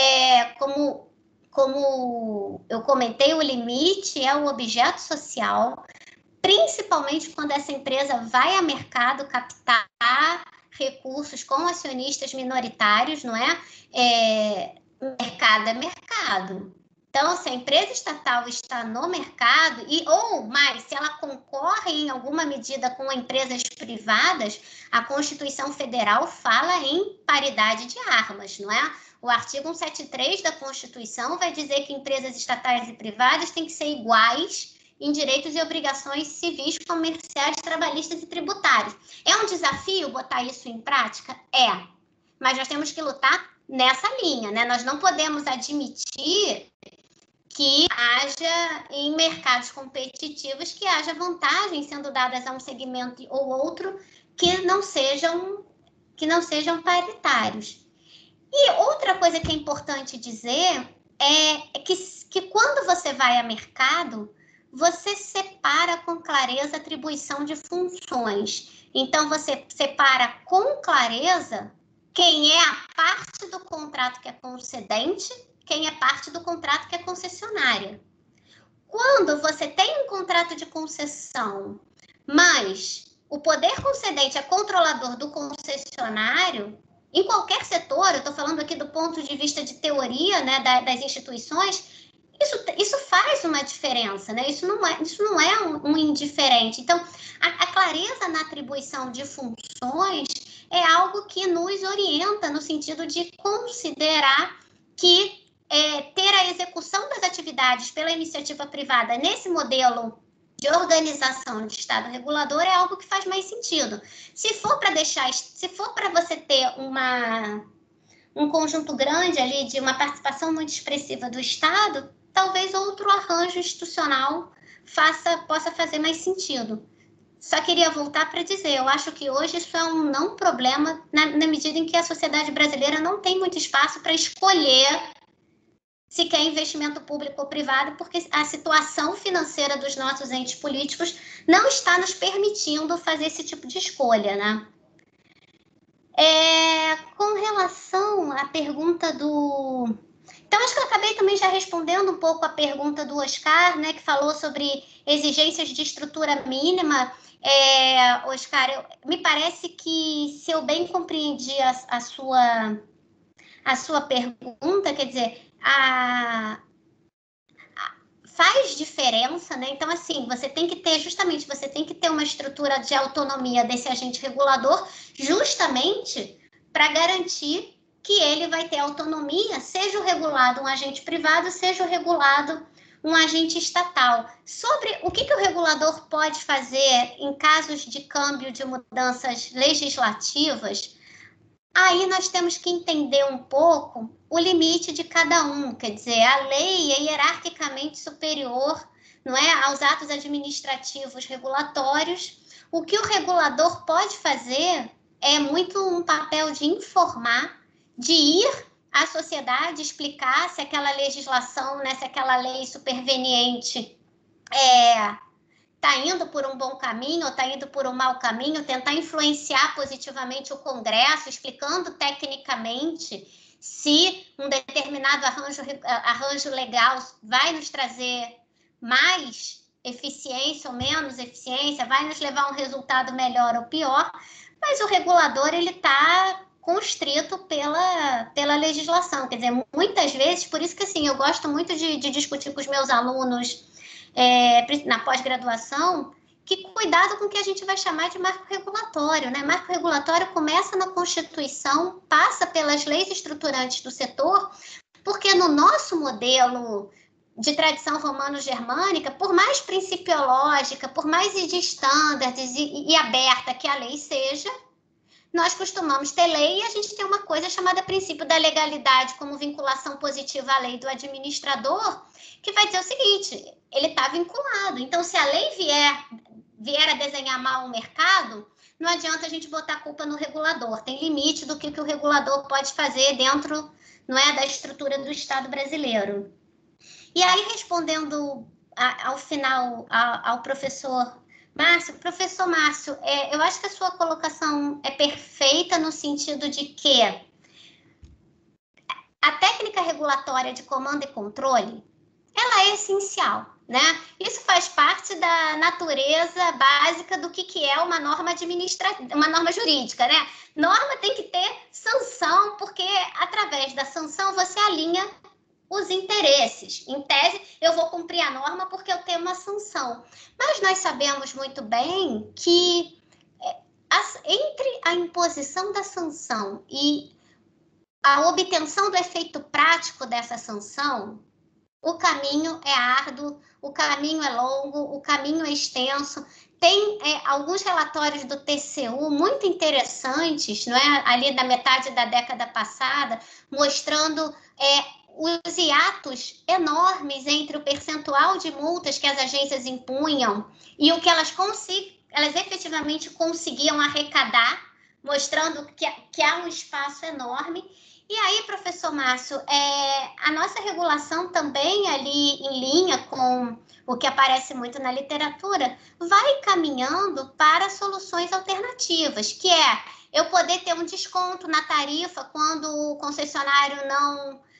como eu comentei, o limite é o objeto social, principalmente quando essa empresa vai a mercado captar recursos com acionistas minoritários, não é? Mercado é mercado. Então, se a empresa estatal está no mercado, ou mais, se ela concorre em alguma medida com empresas privadas, a Constituição Federal fala em paridade de armas, não é? O artigo 173 da Constituição vai dizer que empresas estatais e privadas têm que ser iguais em direitos e obrigações civis, comerciais, trabalhistas e tributários. É um desafio botar isso em prática? Mas nós temos que lutar nessa linha, né? Nós não podemos admitir que haja, em mercados competitivos, que haja vantagens sendo dadas a um segmento ou outro que não sejam paritários. E outra coisa que é importante dizer é que quando você vai a mercado, você separa com clareza a atribuição de funções. Então, você separa com clareza quem é a parte do contrato que é concedente, quem é parte do contrato que é concessionária. Quando você tem um contrato de concessão, Mas o poder concedente é controlador do concessionário, em qualquer setor, eu estou falando aqui do ponto de vista de teoria, né, das instituições, isso faz uma diferença, né? Isso não é um indiferente. Então, a clareza na atribuição de funções é algo que nos orienta no sentido de considerar que ter a execução das atividades pela iniciativa privada nesse modelo de organização de Estado regulador é algo que faz mais sentido. Se for para você ter um conjunto grande ali de uma participação muito expressiva do Estado, talvez outro arranjo institucional possa fazer mais sentido. Só queria voltar para dizer, eu acho que hoje isso é um não problema na medida em que a sociedade brasileira não tem muito espaço para escolher se quer investimento público ou privado, porque a situação financeira dos nossos entes políticos não está nos permitindo fazer esse tipo de escolha, né? Com relação à pergunta do... Então, acho que eu acabei também já respondendo um pouco a pergunta do Oscar, né, que falou sobre exigências de estrutura mínima. Oscar, me parece que, se eu bem compreendi a sua pergunta, quer dizer, faz diferença, né? Então, assim, você tem que ter uma estrutura de autonomia desse agente regulador, justamente para garantir que ele vai ter autonomia, seja o regulado um agente privado, seja o regulado um agente estatal. Sobre o que o regulador pode fazer em casos de câmbio de mudanças legislativas, aí nós temos que entender um pouco o limite de cada um, quer dizer, a lei é hierarquicamente superior, não é, aos atos administrativos regulatórios. O que o regulador pode fazer é muito um papel de informar, de ir à sociedade explicar se aquela legislação, né, se aquela lei superveniente está indo por um bom caminho ou está indo por um mau caminho, tentar influenciar positivamente o Congresso, explicando tecnicamente se um determinado arranjo legal vai nos trazer mais eficiência ou menos eficiência, vai nos levar a um resultado melhor ou pior, mas o regulador ele está constrito pela legislação. Quer dizer, muitas vezes, por isso que assim, eu gosto muito de discutir com os meus alunos na pós-graduação, que cuidado com o que a gente vai chamar de marco regulatório, né? Marco regulatório começa na Constituição, passa pelas leis estruturantes do setor, porque no nosso modelo de tradição romano-germânica, por mais principiológica, por mais de estándares e aberta que a lei seja, nós costumamos ter lei e a gente tem uma coisa chamada princípio da legalidade como vinculação positiva à lei do administrador, que vai dizer o seguinte, ele está vinculado. Então, se a lei vier a desenhar mal o mercado, não adianta a gente botar a culpa no regulador. Tem limite do que o regulador pode fazer dentro, não é, da estrutura do Estado brasileiro. E aí, respondendo ao final ao professor Márcio, eu acho que a sua colocação é perfeita no sentido de que a técnica regulatória de comando e controle, ela é essencial, né? Isso faz parte da natureza básica do que é uma norma uma norma jurídica, né? Norma tem que ter sanção, porque através da sanção você alinha os interesses. Em tese, eu vou cumprir a norma porque eu tenho uma sanção. Mas nós sabemos muito bem que entre a imposição da sanção e a obtenção do efeito prático dessa sanção, o caminho é árduo, o caminho é longo, o caminho é extenso. Tem alguns relatórios do TCU muito interessantes, não é? Ali da metade da década passada, mostrando os hiatos enormes entre o percentual de multas que as agências impunham e o que elas efetivamente conseguiam arrecadar, mostrando que há um espaço enorme. E aí, professor Márcio, a nossa regulação também ali em linha com o que aparece muito na literatura, vai caminhando para soluções alternativas, que é eu poder ter um desconto na tarifa quando o concessionário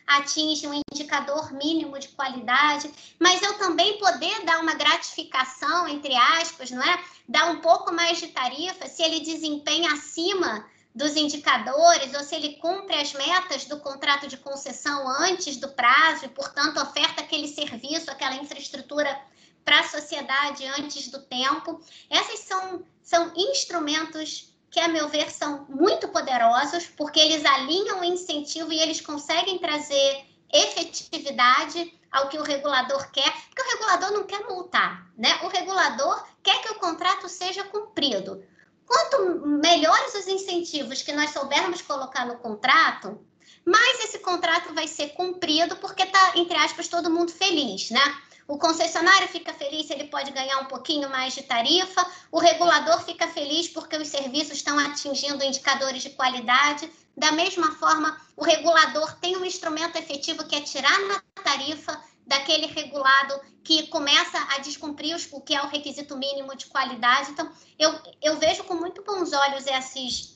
atinge um indicador mínimo de qualidade, mas eu também poder dar uma gratificação, entre aspas, não é? Dar um pouco mais de tarifa se ele desempenha acima dos indicadores, ou se ele cumpre as metas do contrato de concessão antes do prazo e, portanto, oferta aquele serviço, aquela infraestrutura para a sociedade antes do tempo. Esses são instrumentos que, a meu ver, são muito poderosos, porque eles alinham o incentivo e eles conseguem trazer efetividade ao que o regulador quer, porque o regulador não quer multar, né? O regulador quer que o contrato seja cumprido. Quanto melhores os incentivos que nós soubermos colocar no contrato, mais esse contrato vai ser cumprido, porque está, entre aspas, todo mundo feliz, né? O concessionário fica feliz se ele pode ganhar um pouquinho mais de tarifa, o regulador fica feliz porque os serviços estão atingindo indicadores de qualidade. Da mesma forma, o regulador tem um instrumento efetivo que é tirar na tarifa daquele regulado que começa a descumprir o que é o requisito mínimo de qualidade. Então, eu vejo com muito bons olhos esses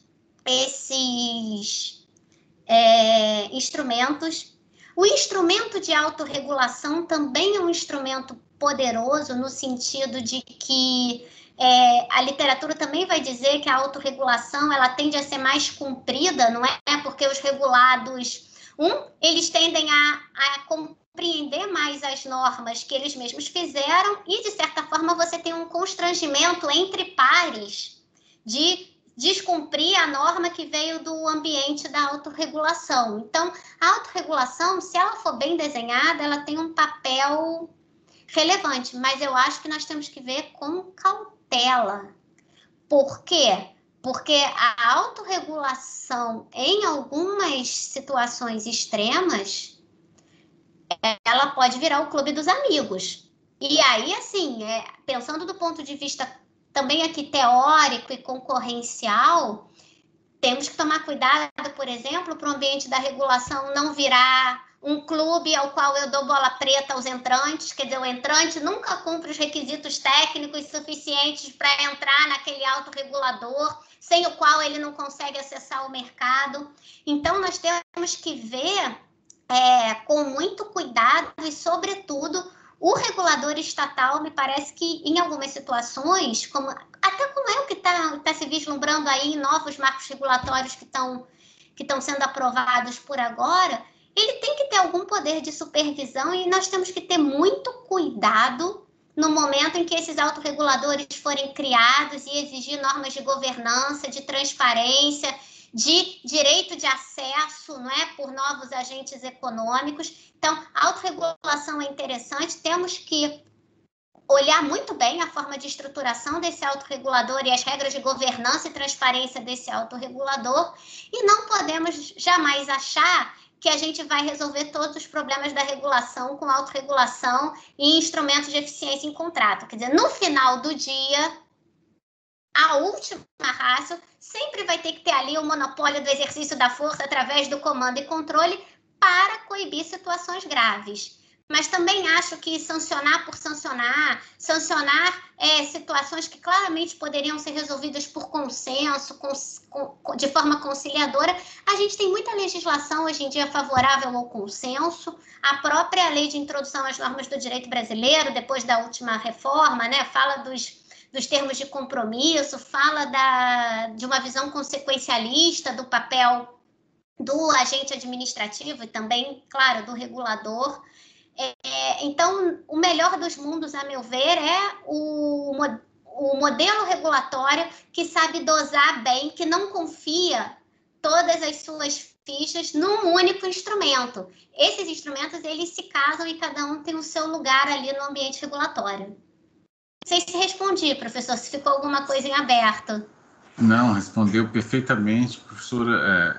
instrumentos. O instrumento de autorregulação também é um instrumento poderoso no sentido de que a literatura também vai dizer que a autorregulação ela tende a ser mais cumprida, não é? Porque os regulados, eles tendem a compreender mais as normas que eles mesmos fizeram e, de certa forma, você tem um constrangimento entre pares de descumprir a norma que veio do ambiente da autorregulação. Então, a autorregulação, se ela for bem desenhada, ela tem um papel relevante, mas eu acho que nós temos que ver com cautela. Por quê? Porque a autorregulação, em algumas situações extremas, ela pode virar o clube dos amigos. E aí, assim, pensando do ponto de vista também aqui teórico e concorrencial, temos que tomar cuidado, por exemplo, para o ambiente da regulação não virar um clube ao qual eu dou bola preta aos entrantes, quer dizer, o entrante nunca cumpre os requisitos técnicos suficientes para entrar naquele autorregulador, sem o qual ele não consegue acessar o mercado. Então, nós temos que ver com muito cuidado e, sobretudo, o regulador estatal, me parece que em algumas situações, como é o que está se vislumbrando aí em novos marcos regulatórios que estão sendo aprovados por agora, ele tem que ter algum poder de supervisão e nós temos que ter muito cuidado no momento em que esses autorreguladores forem criados e exigir normas de governança, de transparência, de direito de acesso, não é, por novos agentes econômicos. Então, a autorregulação é interessante, temos que olhar muito bem a forma de estruturação desse autorregulador e as regras de governança e transparência desse autorregulador, e não podemos jamais achar que a gente vai resolver todos os problemas da regulação com autorregulação e instrumentos de eficiência em contrato. Quer dizer, no final do dia, a última ratio sempre vai ter que ter ali o monopólio do exercício da força através do comando e controle para coibir situações graves. Mas também acho que sancionar por sancionar situações que claramente poderiam ser resolvidas por consenso, de forma conciliadora. A gente tem muita legislação hoje em dia favorável ao consenso. A própria lei de introdução às normas do direito brasileiro, depois da última reforma, né, fala dos termos de compromisso, fala de uma visão consequencialista do papel do agente administrativo e também, claro, do regulador. Então, o melhor dos mundos, a meu ver, é o modelo regulatório que sabe dosar bem, que não confia todas as suas fichas num único instrumento. Esses instrumentos, eles se casam e cada um tem o seu lugar ali no ambiente regulatório. Não sei se respondi, professor, se ficou alguma coisa em aberto. Não, respondeu perfeitamente, professora.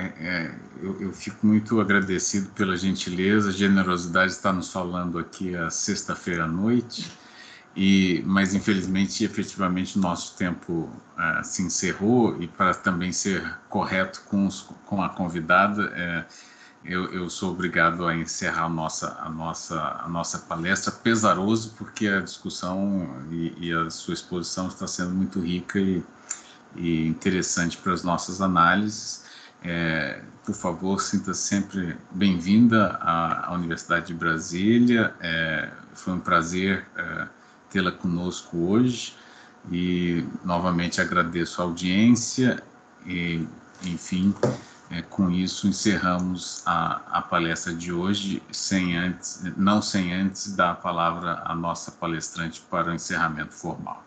Eu fico muito agradecido pela gentileza, generosidade de estar nos falando aqui a sexta-feira à noite, mas infelizmente, efetivamente, o nosso tempo se encerrou, e para também ser correto com a convidada, eu sou obrigado a encerrar a nossa palestra, pesaroso, porque a discussão e a sua exposição está sendo muito rica e interessante para as nossas análises. Por favor, sinta-se sempre bem-vinda à Universidade de Brasília. Foi um prazer tê-la conosco hoje e, novamente, agradeço a audiência e, enfim, com isso encerramos a palestra de hoje, não sem antes dar a palavra à nossa palestrante para o encerramento formal.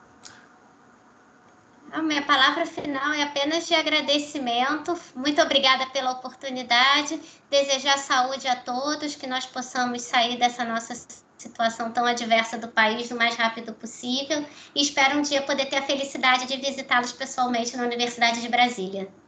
A minha palavra final é apenas de agradecimento. Muito obrigada pela oportunidade. Desejar saúde a todos, que nós possamos sair dessa nossa situação tão adversa do país o mais rápido possível. E espero um dia poder ter a felicidade de visitá-los pessoalmente na Universidade de Brasília.